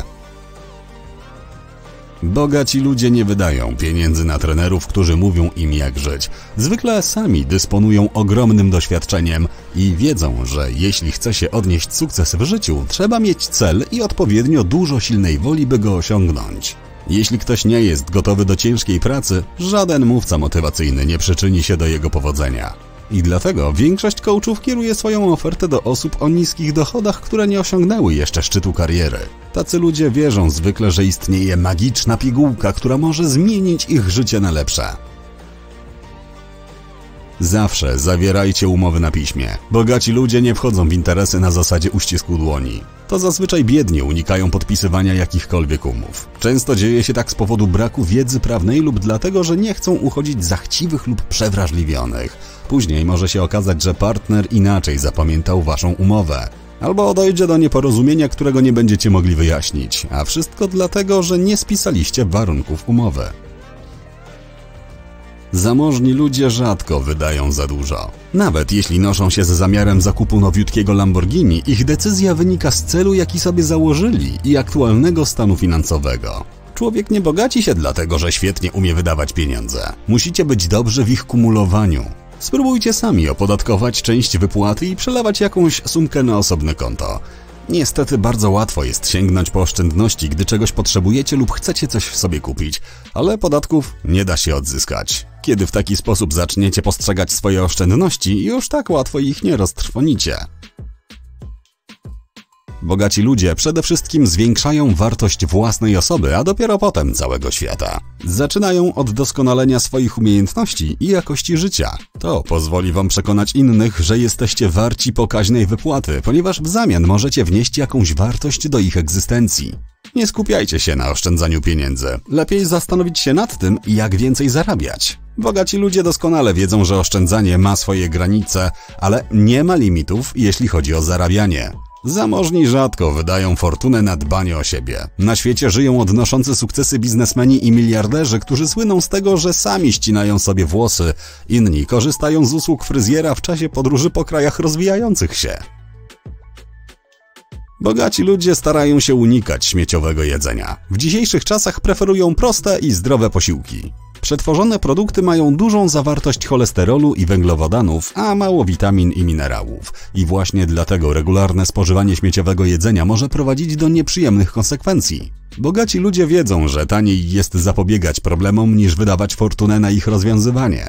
Bogaci ludzie nie wydają pieniędzy na trenerów, którzy mówią im jak żyć. Zwykle sami dysponują ogromnym doświadczeniem i wiedzą, że jeśli chce się odnieść sukces w życiu, trzeba mieć cel i odpowiednio dużo silnej woli, by go osiągnąć. Jeśli ktoś nie jest gotowy do ciężkiej pracy, żaden mówca motywacyjny nie przyczyni się do jego powodzenia. I dlatego większość coachów kieruje swoją ofertę do osób o niskich dochodach, które nie osiągnęły jeszcze szczytu kariery. Tacy ludzie wierzą zwykle, że istnieje magiczna pigułka, która może zmienić ich życie na lepsze. Zawsze zawierajcie umowy na piśmie. Bogaci ludzie nie wchodzą w interesy na zasadzie uścisku dłoni. To zazwyczaj biedni unikają podpisywania jakichkolwiek umów. Często dzieje się tak z powodu braku wiedzy prawnej lub dlatego, że nie chcą uchodzić za chciwych lub przewrażliwionych. Później może się okazać, że partner inaczej zapamiętał waszą umowę. Albo dojdzie do nieporozumienia, którego nie będziecie mogli wyjaśnić, a wszystko dlatego, że nie spisaliście warunków umowy. Zamożni ludzie rzadko wydają za dużo. Nawet jeśli noszą się z zamiarem zakupu nowiutkiego Lamborghini, ich decyzja wynika z celu, jaki sobie założyli i aktualnego stanu finansowego. Człowiek nie bogaci się dlatego, że świetnie umie wydawać pieniądze. Musicie być dobrzy w ich kumulowaniu. Spróbujcie sami opodatkować część wypłaty i przelewać jakąś sumkę na osobne konto. Niestety bardzo łatwo jest sięgnąć po oszczędności, gdy czegoś potrzebujecie lub chcecie coś w sobie kupić, ale podatków nie da się odzyskać. Kiedy w taki sposób zaczniecie postrzegać swoje oszczędności, już tak łatwo ich nie roztrwonicie. Bogaci ludzie przede wszystkim zwiększają wartość własnej osoby, a dopiero potem całego świata. Zaczynają od doskonalenia swoich umiejętności i jakości życia. To pozwoli wam przekonać innych, że jesteście warci pokaźnej wypłaty, ponieważ w zamian możecie wnieść jakąś wartość do ich egzystencji. Nie skupiajcie się na oszczędzaniu pieniędzy. Lepiej zastanowić się nad tym, jak więcej zarabiać. Bogaci ludzie doskonale wiedzą, że oszczędzanie ma swoje granice, ale nie ma limitów, jeśli chodzi o zarabianie. Zamożni rzadko wydają fortunę na dbanie o siebie. Na świecie żyją odnoszący sukcesy biznesmeni i miliarderzy, którzy słyną z tego, że sami ścinają sobie włosy. Inni korzystają z usług fryzjera w czasie podróży po krajach rozwijających się. Bogaci ludzie starają się unikać śmieciowego jedzenia. W dzisiejszych czasach preferują proste i zdrowe posiłki. Przetworzone produkty mają dużą zawartość cholesterolu i węglowodanów, a mało witamin i minerałów. I właśnie dlatego regularne spożywanie śmieciowego jedzenia może prowadzić do nieprzyjemnych konsekwencji. Bogaci ludzie wiedzą, że taniej jest zapobiegać problemom niż wydawać fortunę na ich rozwiązywanie.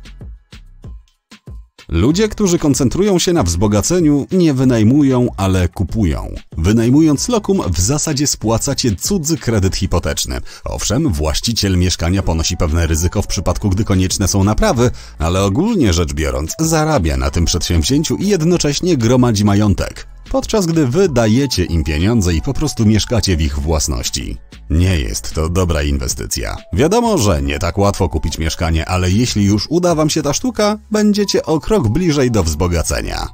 Ludzie, którzy koncentrują się na wzbogaceniu, nie wynajmują, ale kupują. Wynajmując lokum, w zasadzie spłacacie cudzy kredyt hipoteczny. Owszem, właściciel mieszkania ponosi pewne ryzyko w przypadku, gdy konieczne są naprawy, ale ogólnie rzecz biorąc, zarabia na tym przedsięwzięciu i jednocześnie gromadzi majątek, podczas gdy wy dajecie im pieniądze i po prostu mieszkacie w ich własności. Nie jest to dobra inwestycja. Wiadomo, że nie tak łatwo kupić mieszkanie, ale jeśli już uda wam się ta sztuka, będziecie o krok bliżej do wzbogacenia.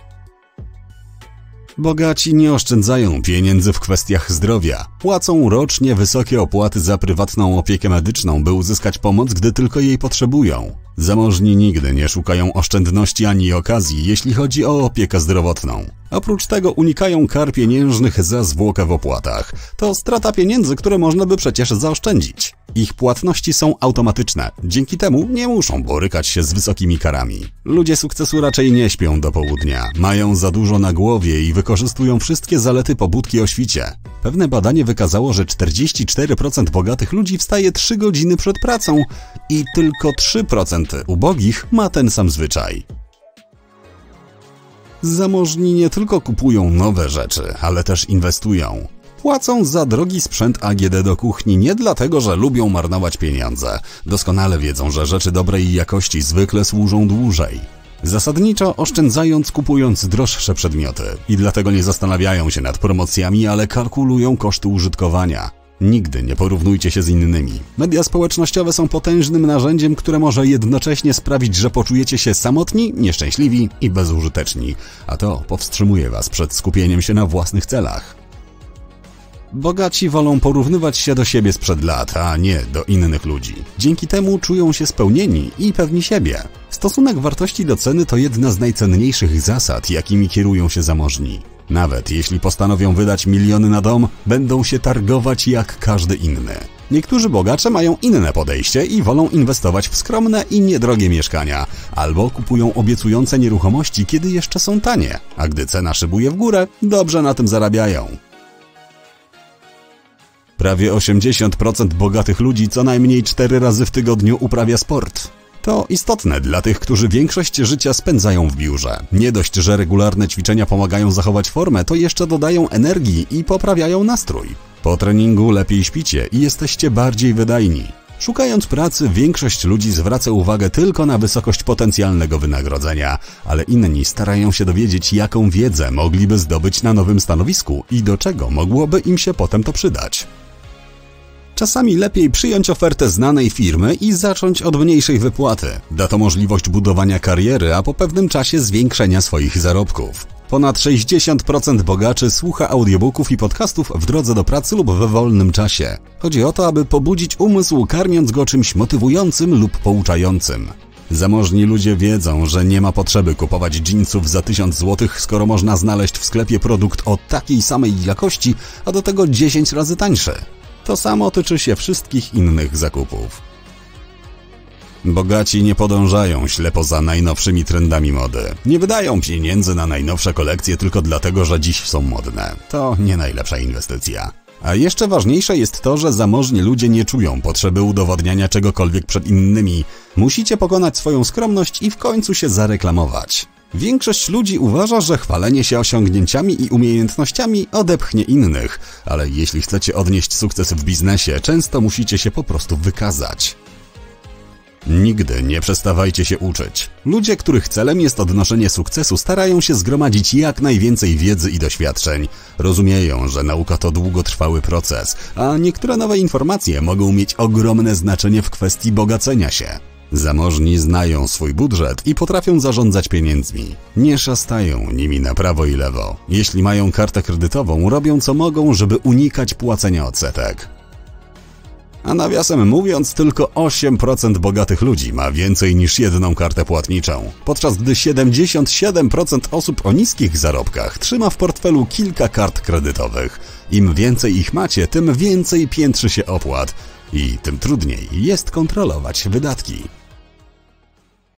Bogaci nie oszczędzają pieniędzy w kwestiach zdrowia. Płacą rocznie wysokie opłaty za prywatną opiekę medyczną, by uzyskać pomoc, gdy tylko jej potrzebują. Zamożni nigdy nie szukają oszczędności ani okazji, jeśli chodzi o opiekę zdrowotną. Oprócz tego unikają kar pieniężnych za zwłokę w opłatach. To strata pieniędzy, które można by przecież zaoszczędzić. Ich płatności są automatyczne. Dzięki temu nie muszą borykać się z wysokimi karami. Ludzie sukcesu raczej nie śpią do południa. Mają za dużo na głowie i wykorzystują wszystkie zalety pobudki o świcie. Pewne badanie wykazało, że czterdzieści cztery procent bogatych ludzi wstaje trzy godziny przed pracą i tylko trzy procent ubogich ma ten sam zwyczaj. Zamożni nie tylko kupują nowe rzeczy, ale też inwestują. Płacą za drogi sprzęt A G D do kuchni nie dlatego, że lubią marnować pieniądze. Doskonale wiedzą, że rzeczy dobrej jakości zwykle służą dłużej. Zasadniczo oszczędzając, kupując droższe przedmioty. I dlatego nie zastanawiają się nad promocjami, ale kalkulują koszty użytkowania. Nigdy nie porównujcie się z innymi. Media społecznościowe są potężnym narzędziem, które może jednocześnie sprawić, że poczujecie się samotni, nieszczęśliwi i bezużyteczni. A to powstrzymuje was przed skupieniem się na własnych celach. Bogaci wolą porównywać się do siebie sprzed lat, a nie do innych ludzi. Dzięki temu czują się spełnieni i pewni siebie. Stosunek wartości do ceny to jedna z najcenniejszych zasad, jakimi kierują się zamożni. Nawet jeśli postanowią wydać miliony na dom, będą się targować jak każdy inny. Niektórzy bogacze mają inne podejście i wolą inwestować w skromne i niedrogie mieszkania, albo kupują obiecujące nieruchomości, kiedy jeszcze są tanie, a gdy cena szybuje w górę, dobrze na tym zarabiają. Prawie osiemdziesiąt procent bogatych ludzi co najmniej cztery razy w tygodniu uprawia sport. To istotne dla tych, którzy większość życia spędzają w biurze. Nie dość, że regularne ćwiczenia pomagają zachować formę, to jeszcze dodają energii i poprawiają nastrój. Po treningu lepiej śpicie i jesteście bardziej wydajni. Szukając pracy, większość ludzi zwraca uwagę tylko na wysokość potencjalnego wynagrodzenia, ale inni starają się dowiedzieć, jaką wiedzę mogliby zdobyć na nowym stanowisku i do czego mogłoby im się potem to przydać. Czasami lepiej przyjąć ofertę znanej firmy i zacząć od mniejszej wypłaty. Da to możliwość budowania kariery, a po pewnym czasie zwiększenia swoich zarobków. Ponad sześćdziesiąt procent bogaczy słucha audiobooków i podcastów w drodze do pracy lub we wolnym czasie. Chodzi o to, aby pobudzić umysł, karmiąc go czymś motywującym lub pouczającym. Zamożni ludzie wiedzą, że nie ma potrzeby kupować dżinsów za tysiąc złotych, skoro można znaleźć w sklepie produkt o takiej samej jakości, a do tego dziesięć razy tańszy. To samo tyczy się wszystkich innych zakupów. Bogaci nie podążają ślepo za najnowszymi trendami mody. Nie wydają pieniędzy na najnowsze kolekcje tylko dlatego, że dziś są modne. To nie najlepsza inwestycja. A jeszcze ważniejsze jest to, że zamożni ludzie nie czują potrzeby udowodniania czegokolwiek przed innymi. Musicie pokonać swoją skromność i w końcu się zareklamować. Większość ludzi uważa, że chwalenie się osiągnięciami i umiejętnościami odepchnie innych, ale jeśli chcecie odnieść sukces w biznesie, często musicie się po prostu wykazać. Nigdy nie przestawajcie się uczyć. Ludzie, których celem jest odnoszenie sukcesu, starają się zgromadzić jak najwięcej wiedzy i doświadczeń. Rozumieją, że nauka to długotrwały proces, a niektóre nowe informacje mogą mieć ogromne znaczenie w kwestii bogacenia się. Zamożni znają swój budżet i potrafią zarządzać pieniędzmi. Nie szastają nimi na prawo i lewo. Jeśli mają kartę kredytową, robią co mogą, żeby unikać płacenia odsetek. A nawiasem mówiąc, tylko osiem procent bogatych ludzi ma więcej niż jedną kartę płatniczą, podczas gdy siedemdziesiąt siedem procent osób o niskich zarobkach trzyma w portfelu kilka kart kredytowych. Im więcej ich macie, tym więcej piętrzy się opłat i tym trudniej jest kontrolować wydatki.